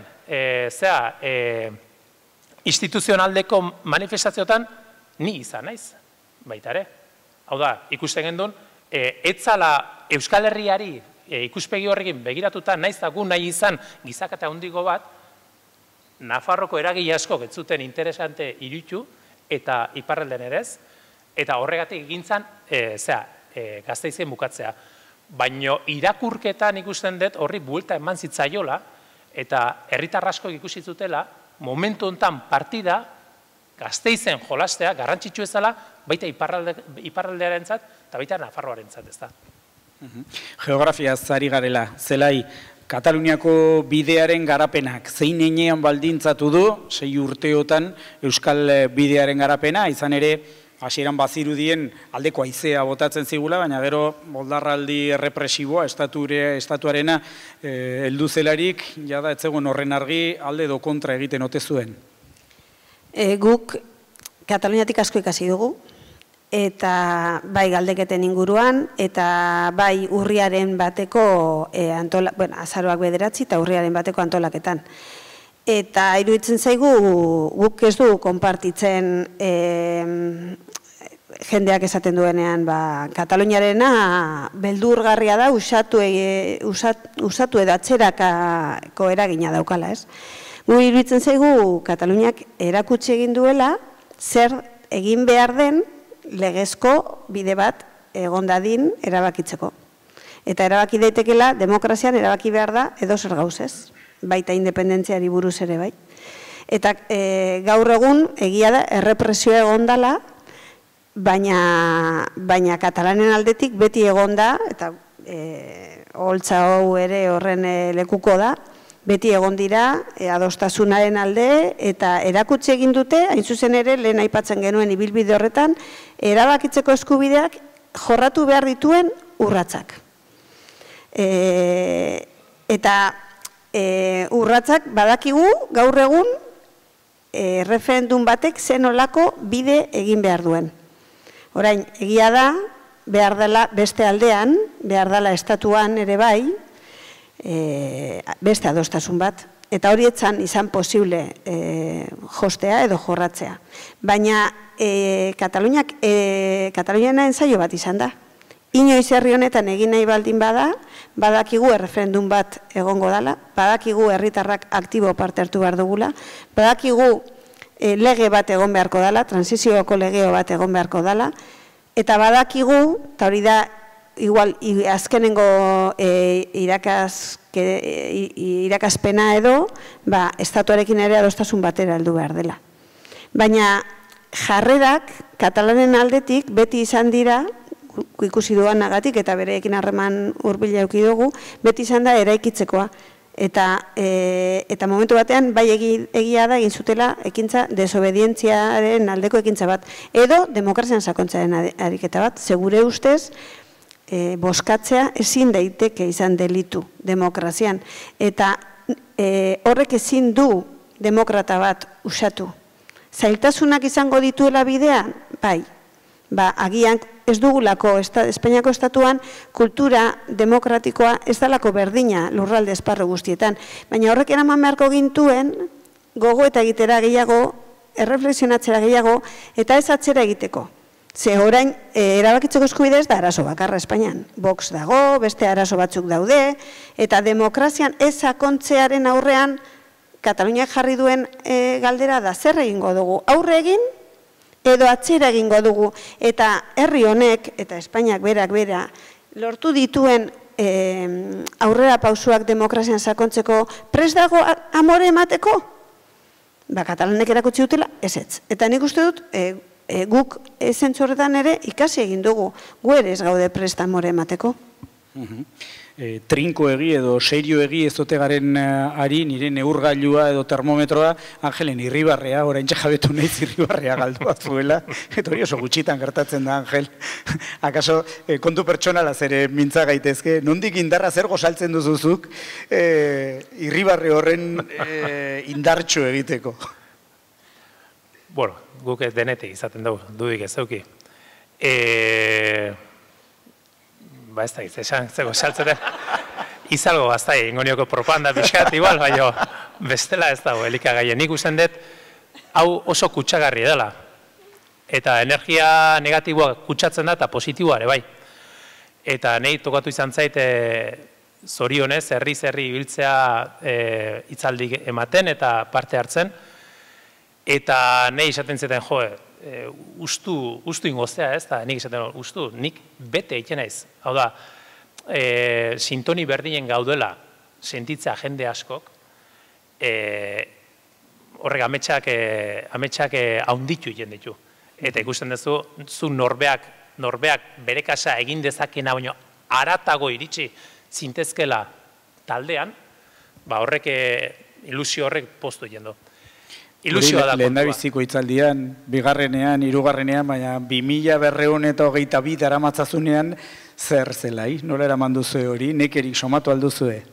instituzionaldeko manifestazioetan, ni izan naiz, baita ere. Hau da, ikusten gendun, etzala Euskal Herriari ikuspegi horrekin begiratuta naiz da gu nahi izan gizakate handigo bat, Nafarroko eragile askok ez zuten interesante iruditu, eta iparralden ere ez, eta horregatik egintzan, Gasteizen bukatzea. Baina irakurketan ikusten dut horri buelta eman zitzaiola, eta herritar askok ikusi zutela, momentu honetan partida, Gasteizen jolastea, garrantzitsu ezala, baita iparraldearentzat, eta baita Nafarroarentzat, ez da. Geografiaz ari garela, zelai, Kataluniako bidearen garapenak, zein heinean baldintzatu du, 6 urteotan Euskal bidearen garapena, izan ere, hasieran bazirudien aldeko haizea botatzen zigula, baina gero moldarraldi errepresiboa, estatuarena heldu zelarik, jada etzegoen horren argi alde edo kontra egiten ote zuen. Guk Kataluniatik asko ikasi dugu, eta bai galdeketen inguruan, eta bai urriaren bateko, azaroak 9 eta urriaren bateko antolaketan. Eta iruditzen zaigu guk ez du konpartitzen jendeak esaten duenean, Kataluniarena beldurgarria da, usatu edo atzerako eragina daukala, ez? Gu iruditzen zaigu Kataluniak erakutsi egin duela, zer egin behar den legezko bide bat egon dadin erabakitzeko. Eta erabaki daitekela, demokrazian erabaki behar da edo zer gauzez, baita independentziari buruz ere bai. Eta gaur egun egia da errepresioa egon dela, baina katalanen aldetik beti egon da, eta holtza hau ere horren lekuko da, beti egon dira adostasunaren alde eta erakutsi egin dute, hain zuzen ere, lehen aipatzen genuen ibilbide horretan, erabakitzeko eskubideak jorratu behar dituen urratsak. Eta urratsak badakigu gaur egun referendum batek zenolako bide egin behar duen. Orain, egia da, behar dela beste aldean, behar dela estatuan ere bai, beste adostasun bat, eta hori izan posible jostea edo jorratzea. Baina Kataluniana ensaio bat izan da. Inoiz herri honetan egin nahi baldin badakigu erreferendum bat egongo dela, badakigu herritarrak aktibo parte hartu behar dugula, badakigu lege bat egon beharko dela, transizioko legeo bat egon beharko dela, eta badakigu, eta hori da, igual, azkenengo irakaspena edo, estatuarekin ere adostasun batera heldu behar dela. Baina jarrerak, katalanen aldetik, beti izan dira, ikusi duan nagatik, eta bereekin harreman hurbila eduki dugu, beti izan da eraikitzekoa. Eta momentu batean, bai egia da egin zutela ekintza desobedientziaren aldeko ekintza bat. Edo, demokrazian sakontzaren ariketa bat, segure ustez, boskatzea ezin daiteke izan delitu demokrazian. Eta horrek ezin du demokrata bat usatu. Zailtasunak izango dituela bidean? Bai. Agian ez dugulako Espainiako estatuan kultura demokratikoa ez dalako berdina lurralde esparru guztietan. Baina horrek eraman beharko gintuen gogo eta egitera gehiago, erreflexionatzera gehiago, eta ez atzera egiteko. Ze orain, erabakitzeko eskubidez da arazo bakarra Espainian. Vox dago, beste arazo batzuk daude, eta demokrazian ez sakontzearen aurrean, Kataluniak jarri duen galdera da, zer egingo dugu? Aurre egin, edo atzera egingo dugu, eta herri honek, eta Espainiak berak bera, lortu dituen aurrera pausuak demokrazian sakontzeko, prest dago amore emateko? Katalanek erakutsi dutela, ezetz. Eta nik uste dut, guk zentzorretan ere ikasi egin dugu, gu ere ez gaude prest amore emateko. Trinko egi edo serio egi ez ote garen ari, nire neurgailua edo termometroa, Angelen Irribarrea, orain jabetu nahiz Irribarrea galdua zuela, eta hori oso gutxitan gertatzen da, Angel. Akaso, kontu pertsonala zere mintza gaitezke, nondik indarra zer gozaltzen duzuzuk Irribarre horren indartxo egiteko? Bueno, guk denetik izaten dugu, dudik ez dauki. Ez da, izan, zego saltzeten, izalgo gaztai, ingonioko propaganda pixkat, igual, baina bestela ez dago, elikagaien. Nik usten dut, hau oso kutsagarri dela. Eta energia negatiboa kutsatzen da, eta positiboa ere bai. Eta nahi tokatu izan zait, zorionez, herri ibiltzea hitzaldi ematen eta parte hartzen. Eta nahi izaten zeten, ustu ingoztea, ez da, nik esaten ustu, nik bete egiten naiz. Hau da, sintoni berdinen gaudela sentitzea jende askok, horrek ametsak haunditu egiten ditu. Eta ikusten duzu, zu norbeak bere kasa egin dezakena, baina haratago iritsi zintezkela taldean, horrek ilusio horrek poztu egiten du. Ilusioa da kontua. Lehendabiziko hitzaldian, bigarrenean, hirugarrenean, baina 2222 daramatzazunean zer zelai? Nola eraman duzu hori? Nekerik somatu alduzue?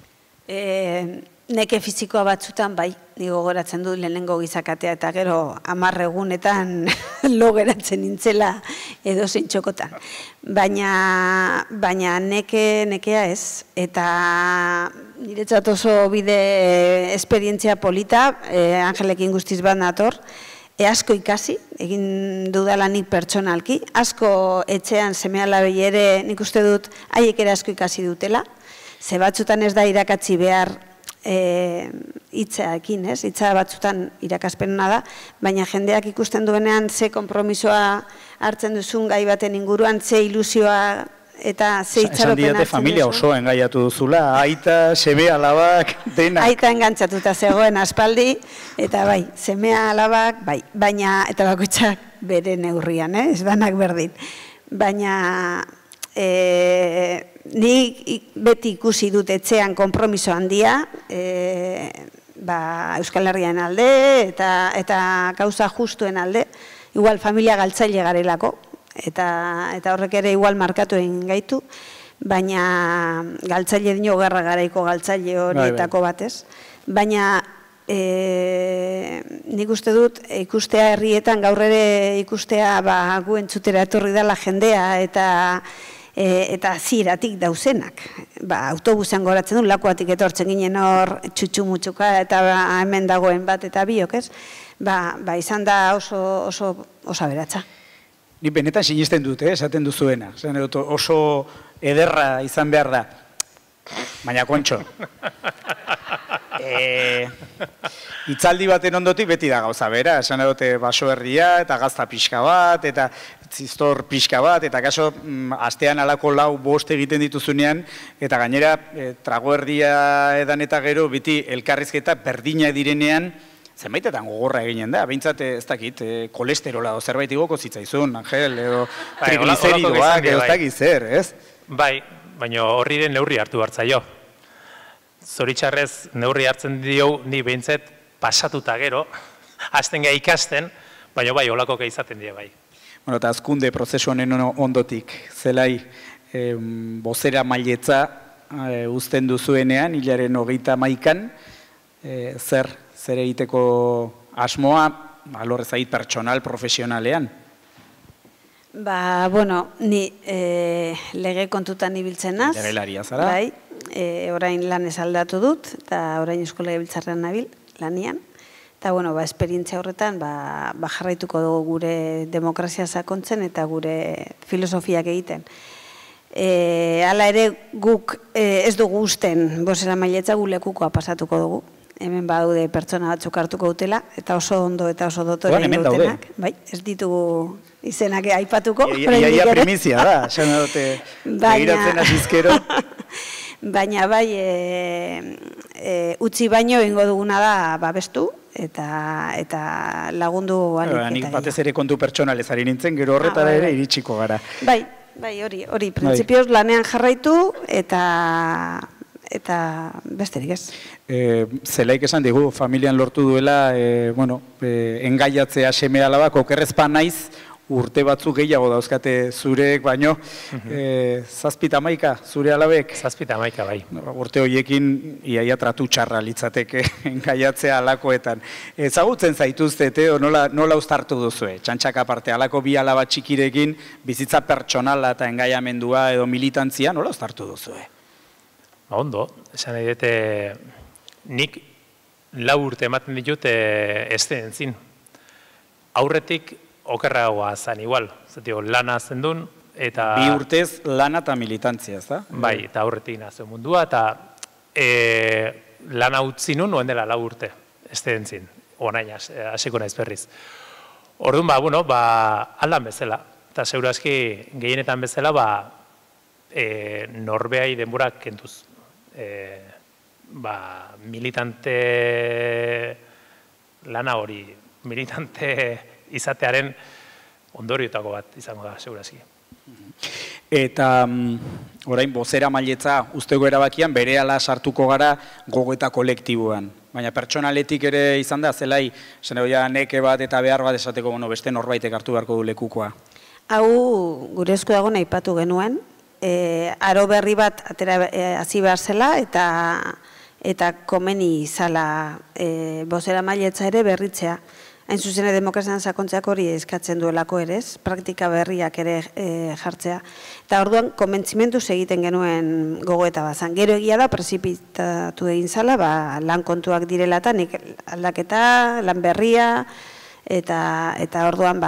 Neke fizikoa batzutan, bai, nigo goratzen du lehenengo gizakatea eta gero 10 egunetan lo geratzen nintzela edo zein txokotan. Baina nekea ez, eta niretzat oso bide esperientzia polita, Angelekin guztiz bat nator, asko ikasi, egin dudala nik pertsonalki, asko etxean seme-alabei ere nik uste dut haiek ere asko ikasi dutela, ze batzutan ez da irakatsi behar hitzaekin, ez? Hitza batzutan irakaspenuna da, baina jendeak ikusten duenean ze konpromisoa hartzen duzun gai baten inguruan, ze ilusioa eta ze itxaropen hartzen duzu. Familia oso engaiatu duzula, aita, seme-alabak, denak. Aita engantzatuta zegoen aspaldi, eta bai, seme-alabak, bai, baina, eta bakoitzak bere neurrian, ez danak berdin. Baina, nik beti ikusi dut etxean konpromiso handia, Euskal Herrian alde eta gauza justuen alde, igual familia galtzaile garelako, eta horrek ere igual markatu egin gaitu, baina galtzaile dino gerra garaiko galtzaile horietako batez, baina nik uste dut ikustea herrietan gaur ere ikustea gu entzutera etorri dela jendea eta ziratik dauzenak. Autobusean goratzen du, lakuatik etortzen ginen hor txutxu-mutxuka eta hemen dagoen bat eta biok, ez? Izan da oso aberatsa. Ni benetan sinisten dut, esaten duzuena. Oso ederra izan behar da. Baina kontxo. Itzaldi baten ondotik beti da gauza bera, esan dute baso herria eta gazta pixka bat, eta ziztor pixka bat, eta kaso astean alako 4-5 egiten dituzunean, eta gainera trago herria edan eta gero beti elkarrizketa berdina direnean, zenbaitetan gogorra eginen da, behintzat ez dakit, kolesterola o zerbait igoko zitzaizun, Angel, edo trigliceridoak, edo ez dakit zer, ez? Bai, baina horri den neurri hartu hartzaio. Zoritxarrez neurri hartzen dio ni behintzet pasatuta gero, hasten gai ikasten, baina bai, olakoka izaten die bai. Bueno, eta azkunde prozesu honen ondotik, zelai bozera mailetza uzten duzuenean, hilaren 31an, zer egiteko asmoa, alor ezagit pertsonal, profesionalean? Bueno, ni lege kontutan ibiltzen naz. Legelaria zara? Bai, orain lan aldatu dut, eta orain Eusko Legebiltzarrean nabil, lanian. Eta, esperientzia horretan, jarraituko dugu gure demokrazia sakontzen eta gure filosofiak egiten. Hala ere, guk ez dugu usten, bozera mailetza gu lekukoa pasatuko dugu. Hemen badaude pertsona batzuk hartuko dutela, eta oso ondo eta oso dotore egin dutenak. Bai, ez ditugu izenak aipatuko. Iaia primizia da, esan dute begiratzen asizkero. Baina bai, utzi baino egingo duguna da babestu, eta lagundu alik. Nik batez ere kontu pertsonalezari nintzen, gero horretara ere iritsiko gara. Bai, hori, printzipioz lanean jarraitu, eta besterik ez. Zelaik esan digu, familian lortu duela, engaiatzea seme-alabak, okerrezpa naiz, urte batzuk gehiago dauzkate zurek, baino, 7-11 zure alabek? 7-11, bai. Urte horiekin iaia tratu txarra litzateke engaiatzea alakoetan. Ezagutzen zaituztete, nola uztartu duzue? Txantxak aparte, alako bi alaba txikirekin, bizitza pertsonala eta engaiamendua edo militantzia, nola uztartu duzue? Ondo, esan nahi dute, nik 4 urte ematen ditut eszentzin. Aurretik, okerragoa zan igual, lana zendun, eta... 2 urtez lana eta militantzia, ez da? Bai, eta aurretik nazio mundua, eta lana utzi nun, noen dela 4 urte, ez dentzin, onain, hasiko naiz berriz. Orduan, aldan bezala. Eta segurazki gehienetan bezala, norbeai denborak kentuz. Militante lana hori, militante izatearen ondorioetako bat izango da, segurazki. Eta orain bozera mailetza usteko erabakian berehala sartuko gara gogoeta kolektiboan. Baina pertsonaletik ere izan da, zelai, neke bat eta behar bat esateko beste norbaitek hartu beharko du lekukoa. Hau gure esku dago aipatu genuen, aro berri bat hasi behar zela eta komeni izala bozera mailetza ere berritzea. Hain zuzen demokrazian sakontzeak hori eskatzen duelako ere, praktika berriak ere jartzea. Eta orduan, konbentzimentuz egiten genuen gogoeta bazan. Gero egia da, prezipitatu egin zala, lan kontuak direla eta nik aldaketa, lan berria, eta orduan,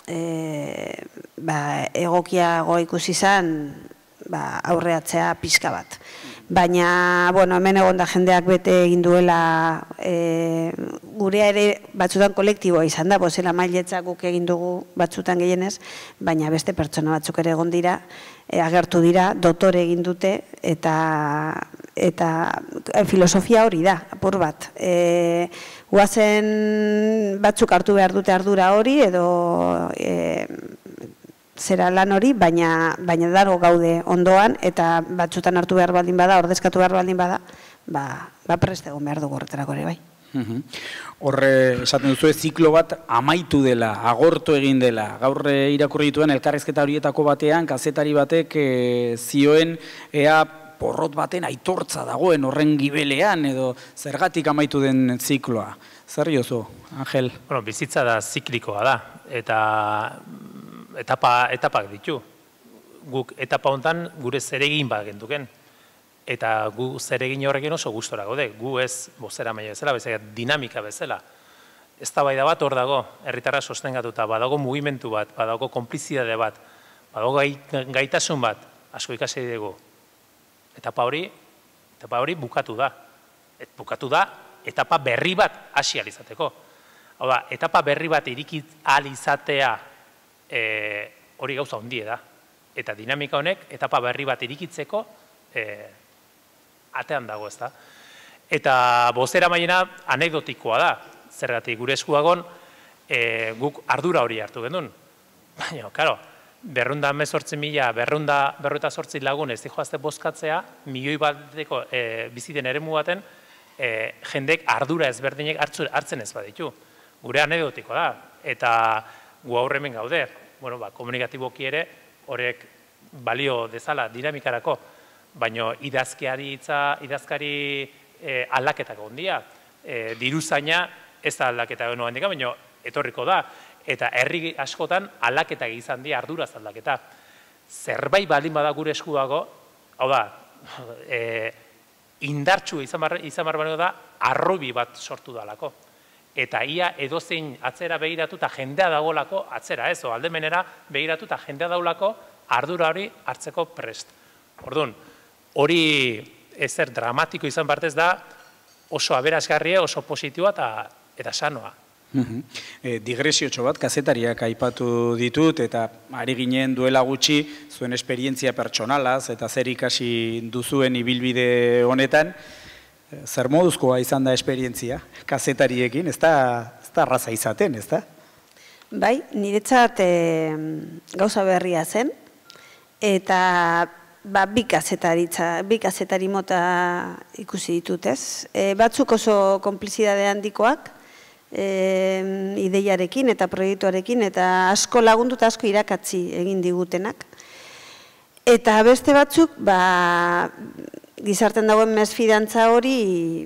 egokiago ikusi izan aurreatzea pixka bat. Baina, hemen egon da jendeak bete egin duela, gurea ere batzutan kolektiboa izan da, bozera mailetza guk egin dugu batzutan gehienez, baina beste pertsona batzuk ere egon dira, agertu dira, dotore egin dute, eta filosofia hori da, apur bat. Guazen batzuk hartu behar dute ardura hori, edo zera lan hori, baina dago gaude ondoan, eta batzutan hartu behar baldin bada, ordezkatu behar baldin bada, prest egon behar dugu horretarako ere bai. Horre, esaten duzu, ziklo bat amaitu dela, agortu egin dela. Gaur irakurri dituen elkarrizketa horietako batean, kazetari batek zioen ea porrot baten aitortza dagoen horren gibelean, edo zergatik amaitu den zikloa. Zer jozu, Angel? Bizitza da ziklikoa da, eta etapak ditu. Guk etapa hontan gure zeregin bat genduken. Eta gu zeregin horrekin oso gustora gaude. Gu ez bozera maila bezala, dinamika bezala. Eztabaida bat hor dago, herritarra sostengatuta, badago mugimendu bat, badago konplizidade bat, badago gaitasun bat, asko ikasi dugu. Etapa hori bukatu da. Bukatu da, etapa berri bat hasi alizateko. Hau da, etapa berri bat iriki alizatea hori gauza ondie da. Eta dinamika honek, etapa berri bat irikitzeko atean dago, ez da. Eta bozera maiena anekdotikoa da. Zergatik gure eskuagon guk ardura hori hartu genuen. Baina, karo, 218.000 lagun ez dihoazte bozkatzea, milioi bateko biziten eremu baten, jendek ardura ezberdinek hartzen ez baditu. Gure anekdotikoa da. Eta gu aurremen gaude. Komunikatiboki ere, horrek balio dezala dinamikarako, baina idazkari aldaketako ondia. Diruzaina ez da aldaketa gano handika, baina etorriko da. Eta herri askotan aldaketak izan dira, arduraz aldaketa. Zerbait baldin bada gure eskuago, hau da, indartsu izan barbaino da, arrobi bat sortu dalako. Eta ia edozein atzera begiratu eta jendea dagolako, atzera ez, aldemenera begiratu eta jendea daulako, ardura hori hartzeko prest. Orduan, hori ezer dramatiko izan partez da, oso aberasgarria, oso positiboa eta sanoa. Digresiotxo bat, kazetariak aipatu ditut, eta ari ginen duela gutxi, zuen esperientzia pertsonalaz, eta zer ikasi duzuen ibilbide honetan, zer moduzkoa izan da esperientzia, kazetariekin, ez da arraza izaten, ez da? Bai, niretzat gauza berria zen, eta bi kazetari mota ikusi ditut, ez? Batzuk oso konplizidade handikoak, ideiarekin eta proiektuarekin, eta asko lagundu eta asko irakatzi egin digutenak. Eta beste batzuk, gizarten dagoen mesfidantza hori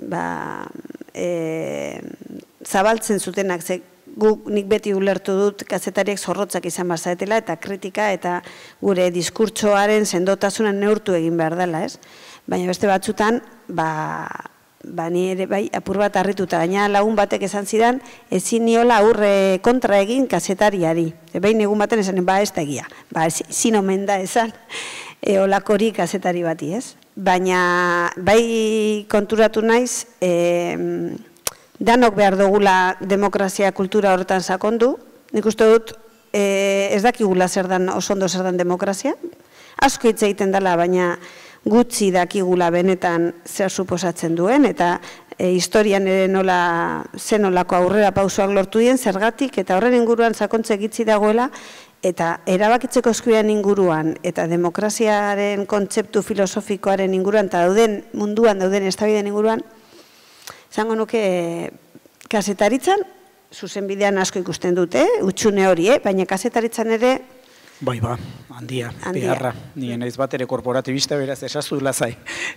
zabaltzen zutenak, nik beti ulertu dut kazetariek zorrotzak izan bazaetela eta kritika eta gure diskurtsoaren sendotasunan neurtu egin behar dela, ez? Baina beste batzutan, ni ere bai apur bat harrituta, gaina lagun batek esan zidan, ezin niola aurre kontra egin kazetariari. Behin egun baten esan, ez da egia, ezin omen da esan olakori kazetari bati, ez? Baina bai konturatu naiz, danok behar dugula demokrazia kultura horretan sakondu, nik uste dut ez dakigula zer dan, oso ondo zer dan demokrazia, asko hitz egiten dela, baina gutxi dakigula benetan zer suposatzen duen, eta historian ere zenolako aurrera pausoak lortu dien, zergatik, eta horren inguruan sakontze gitzi dagoela, eta erabakitzeko eskubidearen inguruan, eta demokraziaren kontzeptu filosofikoaren inguruan, eta munduan dauden eztabaiden inguruan, izango nuke kazetaritzan, zuzenbidean asko ikusten dute, utxune hori, baina kazetaritzan ere... Bai, handia, beharra. Nien naiz bat ere korporatibista, beraz, esazu lazai.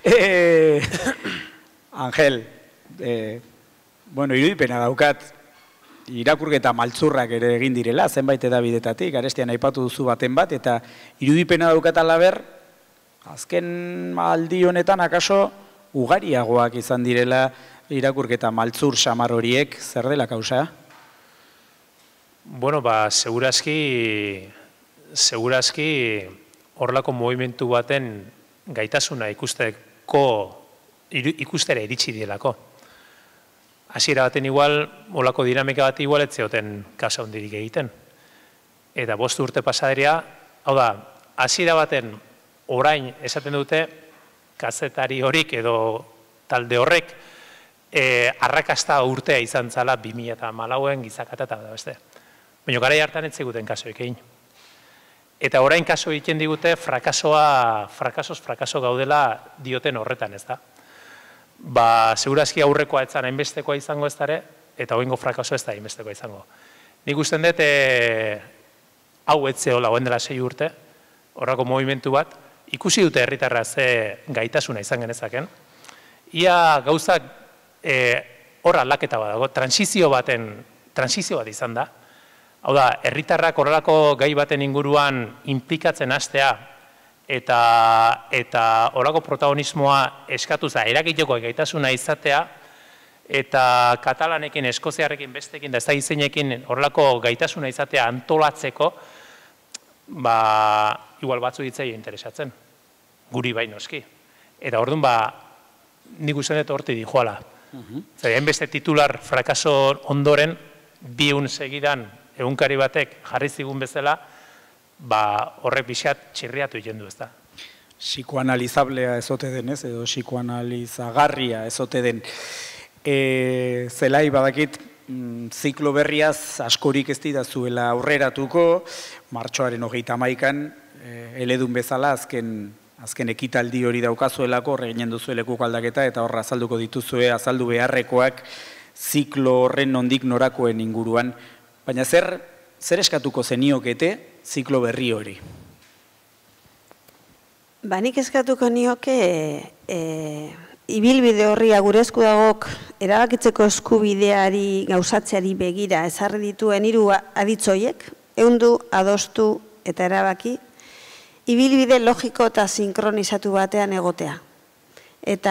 Angel, irudipena daukat, irakurketa maltzurrak ere egin direla, zenbait edabidetatik, arestian aipatu duzu baten bat, eta irudipena daukat alaber, azken aldi honetan akaso ugariagoak izan direla irakurketa maltzur samar horiek, zer dela kausa? Bueno, segurazki horrelako movimentu baten gaitasuna ikustera iritsi dielako. Hasiera baten igual, olako dinamika bat igual ez zeoten kasa hondirik egiten. Eta 5 urte pasaderia, hau da, hasiera baten orain esaten dute, kazetari horik edo talde horrek, arrakasta urtea izan zala 2014en gizakata eta beste. Baina garai hartan ez ziguten kasoik egin. Eta orain kaso egiten digute frakaso gaudela dioten horretan, ez da? Segurazki aurrekoa etzan hainbestekoa izango ez dara, eta hoengo frakaso ez da hainbestekoa izango. Nik usten dut, hau etzeola, hoen dela 6 urte, horrako movimentu bat, ikusi dute herritarra ze gaitasuna izan genezaken. Ia gauzak horra aldaketa bat dago, transizio bat izan da. Hau da, herritarrak horrelako gai baten inguruan inplikatzen hastea eta horrelako protagonismoa eskatuza eragiteko gaitasuna izatea eta katalanekin, eskoziarrekin, bestekin, da ez da izenekin horrelako gaitasuna izatea antolatzeko, igual batzu ditzei interesatzen, guri bai noski. Eta orduan, nik uste dut horti dijoala. Zer, beste titular frakaso ondoren, 2 egun segidan egunkari batek jarri zigun bezala, horrek pixat txirriatu egiten du, ez da. Psikoanalizablea ezote denez, edo psikoanalizagarria ezote den. Zelai badakit, ziklo berriaz askorik ez didazuela aurreratuko, martxoaren 31an, eledun bezala azken ekitaldi hori daukazuelako, horreginen duzueleko aldaketa, eta horra azalduko dituzue, azaldu beharrekoak, ziklo horren nondik norakoen inguruan. Baina zer eskatuko zeniokete ziklo berri hori? Nik eskatuko nioke ibilbide horri gure esku dagok erabakitzeko eskubideari gauzatzeari begira ezarri dituen 3 aditzoiek, ehundu, adostu eta erabaki, ibilbide logiko eta sinkronizatu batean egotea. Eta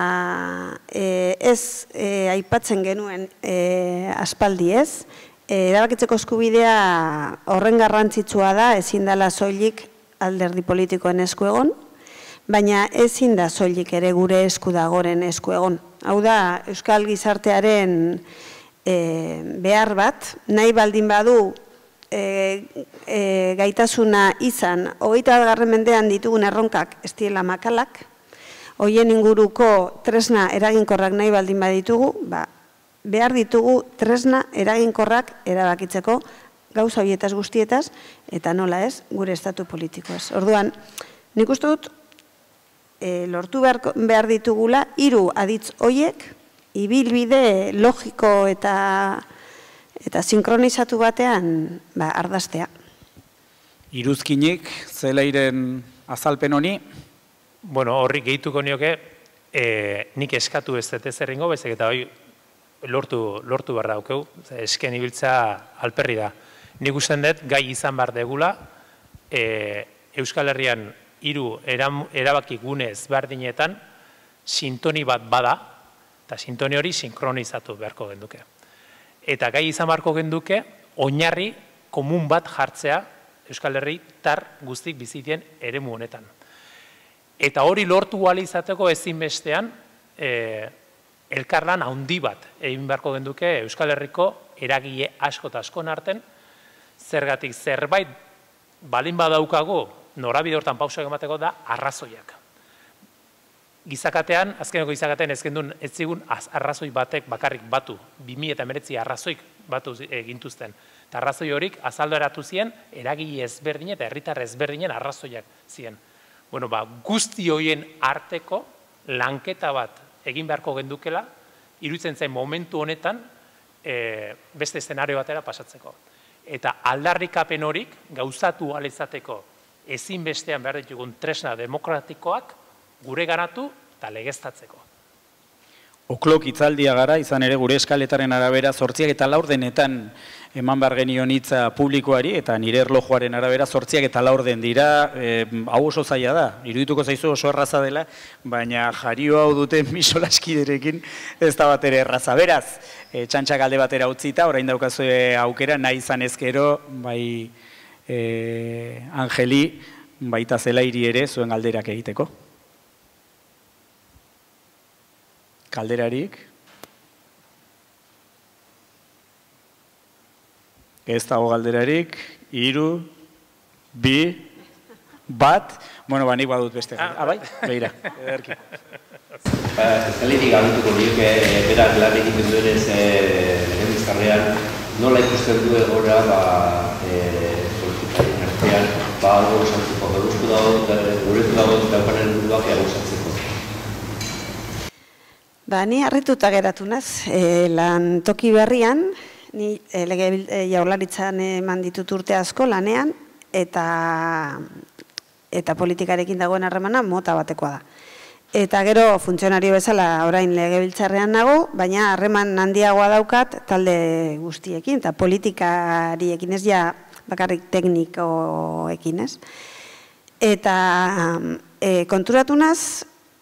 ez aipatzen genuen aspaldi ez, erabakitzeko eskubidea horren garrantzitsua da, ezin dela soilik alderdi politikoen esku egon, baina ezin da soilik ere gure esku dagoren esku egon. Hau da, euskal gizartearen behar bat, nahi baldin badu gaitasuna izan, 21. mendean ditugun erronkak ez diela makalak, hoien inguruko tresna eraginkorrak nahi baldin baditugu, behar ditugu tresna eraginkorrak erabakitzeko gauza horietaz guztietaz, eta nola ez, gure estatu politikoez. Orduan, nik uste dut, lortu behar ditugula, 3 aditz horiek, ibilbide logiko eta sinkronizatu batean ardaztea. Iruzkinik, zelairen azalpen honi? Bueno, horri gehituko nioke, nik eskatu ez dut ezerringo, bezak eta hori lortu behar daukeu, esken ibiltza alperri da. Nik usten dut, gai izan behar degula, Euskal Herrian 3 erabaki gune ezberdinetan sintoni bat bada, eta sintoni hori sinkronizatu beharko genduke. Eta gai izan beharko genduke, oinarri komun bat jartzea Euskal Herri tar guztik bizitien eremu honetan. Eta hori lortu guali izateko ezinbestean, elkarlan handi bat egin beharko genduke Euskal Herriko eragile asko eta askon arten, Zergatik zerbait balin badaukago, norabide hortan pausoak emateko da arrazoiak. Gizakatean, azkeneko gizakatean ez zigun arrazoi batek bakarrik batu, 2019 arrazoik batu gintuzten. Eta arrazoi horik azaldo eratu ziren, eragile ezberdin eta herritar ezberdinen arrazoiak ziren. Bueno, guzti horien arteko lanketa bat egin beharko gendukela, iruditzen zen momentu honetan beste eszenario batera pasatzeko. Eta aldarrikapen horik gauzatu ahal izateko ezinbestean behar ditugun tresna demokratikoak gure ganatu eta legeztatzeko. Oklok hitzaldia gara, izan ere gure eskaletaren arabera 8:04 eman behar genion hitza publikoari, eta nire erlojuaren arabera 8:04 dira, hau oso zaila da, irudituko zaizu oso erraza dela, baina jario hau duten misolaskiderekin ez da bat ere erraza. Beraz, txantxak alde batera utzita, orain daukazu aukera, nahi izan ezkero, bai Angeli, baita Zelairi ere zuen galderak egiteko. Kalderarik. Ez dago galderarik. 3, 2, 1. Bueno, nik badut beste. Bai? Begira. Ederki. Zelairi galdutuko nioke, berak lan egiten duenez legebiltzarrean, nola ikusten du egora politikarien artean, algo osatzeko, guretu dago daukanen helburuak osatzeko. Ni harrituta geratu naz, lan toki berrian, ni Jaurlaritzan eman ditut urte asko lanean, eta politikarekin dagoen harremana mota batekoa da. Eta gero funtzionario bezala orain legebiltzarrean nago, baina harreman handiagoa daukat talde guztiekin, eta politikariekin ez ja bakarrik teknikoekin ez. Eta konturatu naz,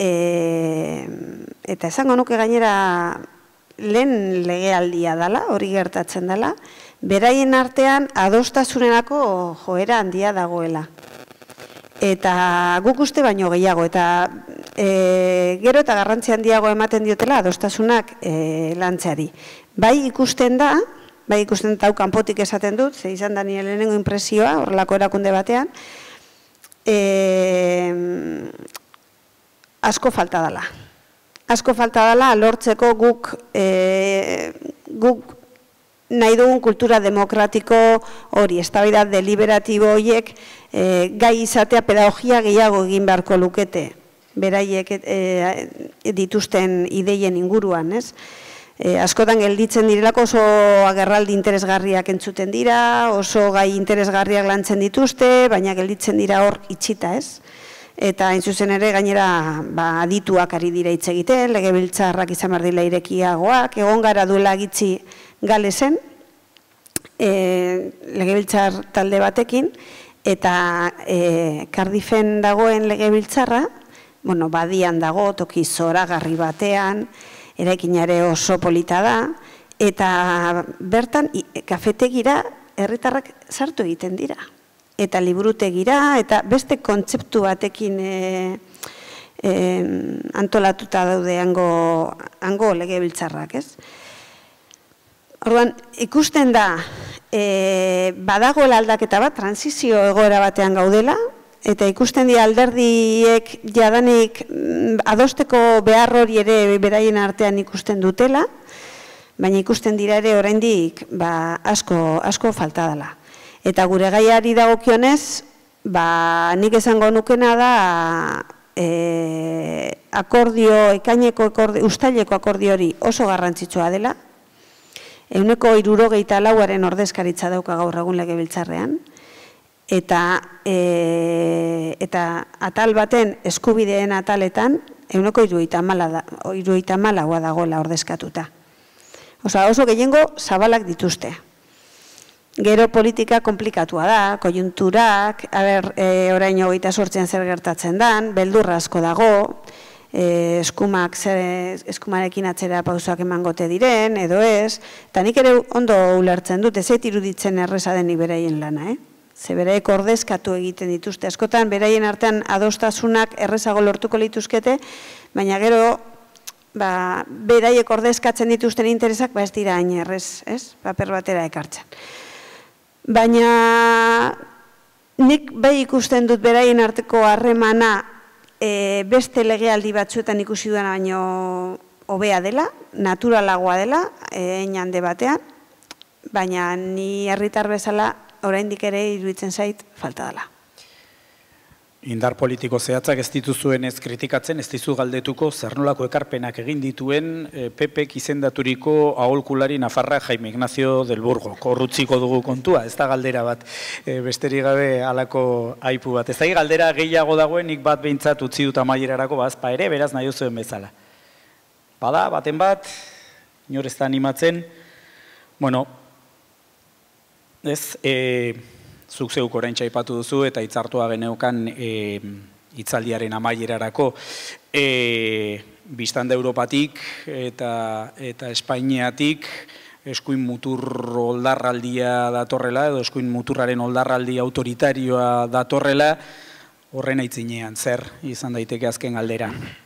eta esango nuke gainera lehen legealdia dela, hori gertatzen dela, beraien artean adostasunerako joera handia dagoela. Eta guk uste baino gehiago, eta gero eta garrantzi handiago ematen diotela adostasunak lantzeari. Bai ikusten da hau kanpotik esaten dut, ze izan da nire lehenengo inpresioa, horrelako erakunde batean, asko falta dela. Asko falta dela lortzeko guk nahi dugun kultura demokratiko hori, eztabaida deliberatibo horiek gai izatea pedagogia gehiago egin beharko lukete, beraiek dituzten ideien inguruan, ez? Askotan gelditzen direlako oso agerraldi interesgarriak entzuten dira, oso gai interesgarriak lantzen dituzte, baina gelditzen dira hor itxita, ez? Eta hain zuzen ere gainera adituak ari dira hitz egiten, legebiltzarrak izan behar dira irekiagoak, egon gara duela gitzi Galesen, legebiltzar talde batekin, eta Cardiffen dagoen legebiltzarra, badian dago, toki zoragarri batean, eraikinare oso polita da, eta bertan kafetegira herritarrak sartu egiten dira. Eta liburutegira, eta beste kontzeptu batekin antolatuta daude hango legebiltzarrak, ez? Orduan, ikusten da, badagoela aldaketa bat, transizio egoera batean gaudela, eta ikusten dira alderdiek jadanik adosteko behar hori ere beraien artean ikusten dutela, baina ikusten dira ere oraindik asko falta dela. Eta gure gaiari dagokionez, nik esango nukena da uztaileko akordio hori oso garrantzitsua dela, 174aren ordezkaritza dauka gaur egun legebiltzarrean, eta atal baten eskubideen ataletan 174 dagoela ordezkatuta. Oso gehiengo zabalak dituzte. Gero politika komplikatua da, kojunturak, orain 28an zer gertatzen dan, beldurra asko dago, eskumarekin atzera pausoak emangote diren, edo ez, eta nik ere ondo ulertzen dut, ez iruditzen erreza den beraien lana, ze beraik ordezkatu egiten dituzte, askotan beraien artean adostasunak errezago lortuko lituzkete, baina gero beraiek ordezkatzen dituzten interesak ez dira hain errez, paper batera ekartzen. Baina nik bai ikusten dut beraien arteko harremana beste legealdi batzuetan ikusi duena baino hobea dela, naturalagoa dela, hande batean, baina ni herritar bezala oraindik ere iruditzen zait falta dela. Indar politiko zehatzak ez dituzuen ez kritikatzen, ez dizu galdetuko zer nolako ekarpenak egin dituen PPek izendaturiko aholkulari nafarra Jaime Ignacio del Burgo. Korrutziko dugu kontua, ez da galdera bat, besterik gabe halako aipu bat. Ez da galdera gehiago dagoen, nik bat behintzat utzi dut amaierarako bazpa ere, beraz nahi zuen bezala. Bada, baten bat, inor ez da animatzen, bueno, ez, zuk zeuk orain txaipatu duzu eta hitzartua geneukan hitzaldiaren amaierarako biztanda Europatik eta Espainiatik eskuin mutur oldarraldia datorrela edo eskuin muturraren oldarraldi autoritarioa datorrela horren aitzinean, zer izan daiteke azken galdera?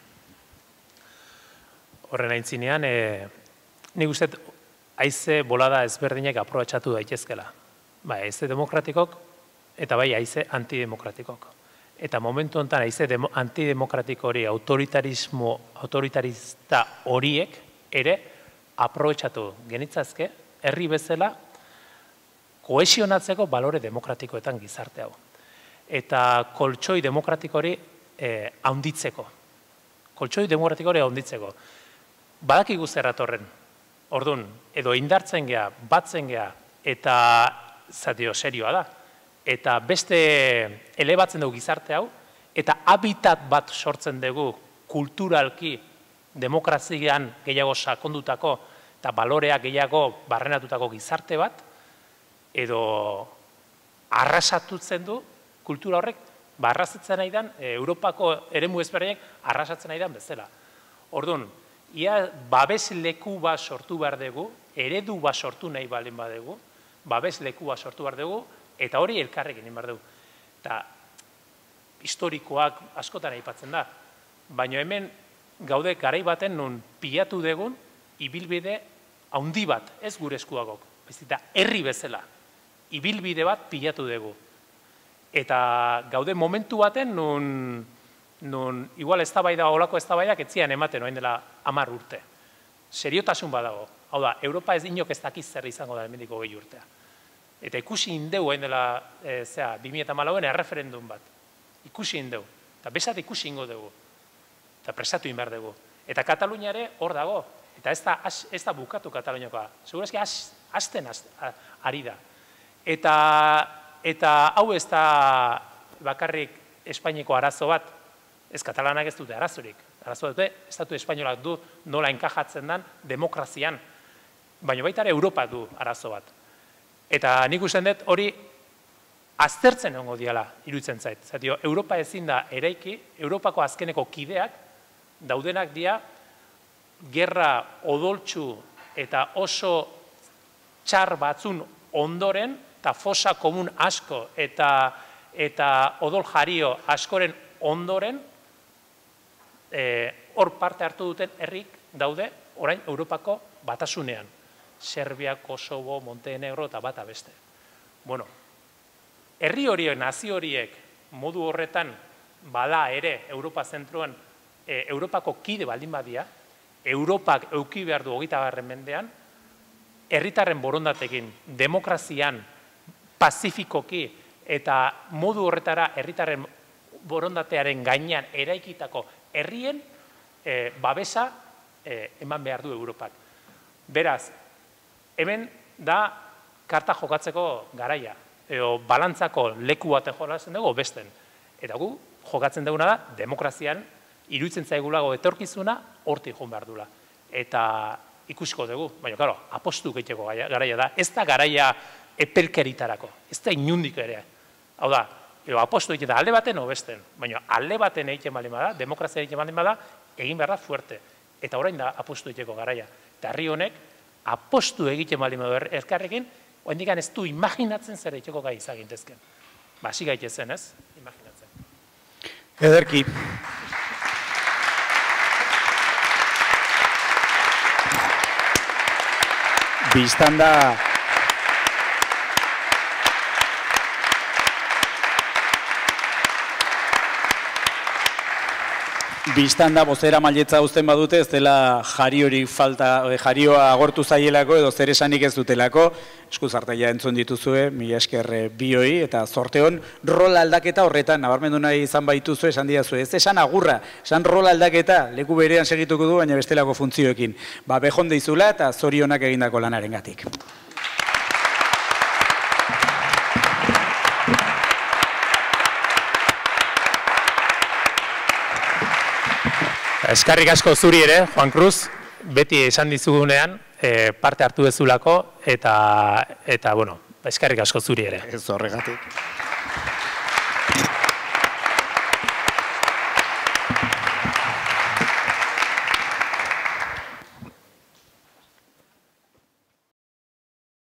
Horren aitzinean, nik uste haize bolada ezberdinek aprobetxatu daitezkela. Bai, haize demokratikok eta bai haize antidemokratikok. Eta momentu honetan haize antidemokratiko hori autoritarista horiek ere aprobetxatu genitzazke herri bezala kohesionatzeko balore demokratikoetan gizarte hau. Eta koltsoi demokratiko hori haunditzeko. Koltsoi demokratiko hori haunditzeko. Badakigu zerratorren, orduan, edo indartzen gea, batzen gea, eta zatio serioa da. Eta beste elebatzen dugu gizarte hau, eta habitat bat sortzen dugu kulturalki demokrazian gehiago sakondutako eta baloreak gehiago barrenatutako gizarte bat, edo arrasatutzen du kultura horrek, arrasatzen nahi dan, Europako eremu ezberdinek arrasatzen nahi dan bezala. Orduan, ia babes leku bat sortu behar dugu, eredu bat sortu nahi balen badegu, babes leku bat sortu behar dugu, eta hori elkarrekin behar dugu. Eta historikoak askotan aipatzen da, baina hemen gaude garai baten nun pilatu dugun ibilbide handi bat, ez gure eskuagok, ez eta herri bezala, ibilbide bat pilatu dugu. Eta gaude momentu baten nun igual eztabaida olako eztabaidak etzian ematen orain dela 10 urte. Seriotasun badago. Hau da, Europa ez inok ez dakiz zer izango da hemendiko 20 urtea. Eta ikusi indeu hain dela 2014an erreferendum bat. Ikusi indeu. Eta besat ikusi ingo dugu. Eta prestatu inbar dugu. Eta Kataluniare hor dago. Eta ez da bukatu Kataluniakoa. Segurazki hasten ari da. Eta hau ez da bakarrik Espainiako arazo bat. Ez katalanak ez dute arazorik. Arazo dute, estatu espainolak du nola enkajatzen den demokrazian. Baina baita ere Europa du arazo bat. Eta nik usten dut hori aztertzen egongo diala iruditzen zait. Zatio, Europa ezin da eraiki, Europako azkeneko kideak daudenak dira gerra odoltsu eta oso txar batzun ondoren eta fosa komun asko eta odol jario askoren ondoren hor parte hartu duten herrik daude orain Europako batasunean. Serbia, Kosovo, Montenegro eta bata beste. Bueno, herri horiek, nazio horiek modu horretan bada ere Europa zentroan Europako kide baldin badia, Europak euki behar du 20. mendean, herritarren borondatekin, demokrazian, pazifikoki eta modu horretara herritarren borondatearen gainean eraikitako herrien babesa eman behar du Europak. Beraz, hemen da karta jokatzeko garaia, edo balantzako leku baten jolatzen dugu besten. Eta gu jokatzen duguna da demokrazian iruditzen zaigulago etorkizuna hortik joan behar dula. Eta ikusiko dugu, baina, claro, apostu egiteko garaia da. Ez da garaia epelkeritarako, ez da inundik ere. Hau da, apostu egiten da alde baten o besten, baina alde baten egiten baldin bada, demokrazia egiten baldin bada, egin behar da fuerte. Eta orain da apostu egiteko garaia. Eta herri honek apostu egiten baldin bada elkarrekin, oraindik ez du imaginatzen zer egiteko gai izagintezken. Hasi gaitezen, ez? Imaginatzen. Ederki. Bistan da, bozera mailetza uzten badute, ez dela jari hori falta, jarioa agortu zaielako edo zer esanik ez dutelako, eskuzartaia entzun dituzue, mila esker bioi, eta zorteon rol aldaketa horretan, nabarmendu nahi izan baituzu, esan diazue, ez esan agurra, esan rol aldaketa, leku berean segituko du, baina bestelako funtzioekin. Behon deizula eta zorionak egindako lanaren gatik. Eskarrik asko zuri ere, Juan Cruz, beti esan dizugunean parte hartu dezulako eta bueno, eskarrik asko zuri ere. Ez horregatik.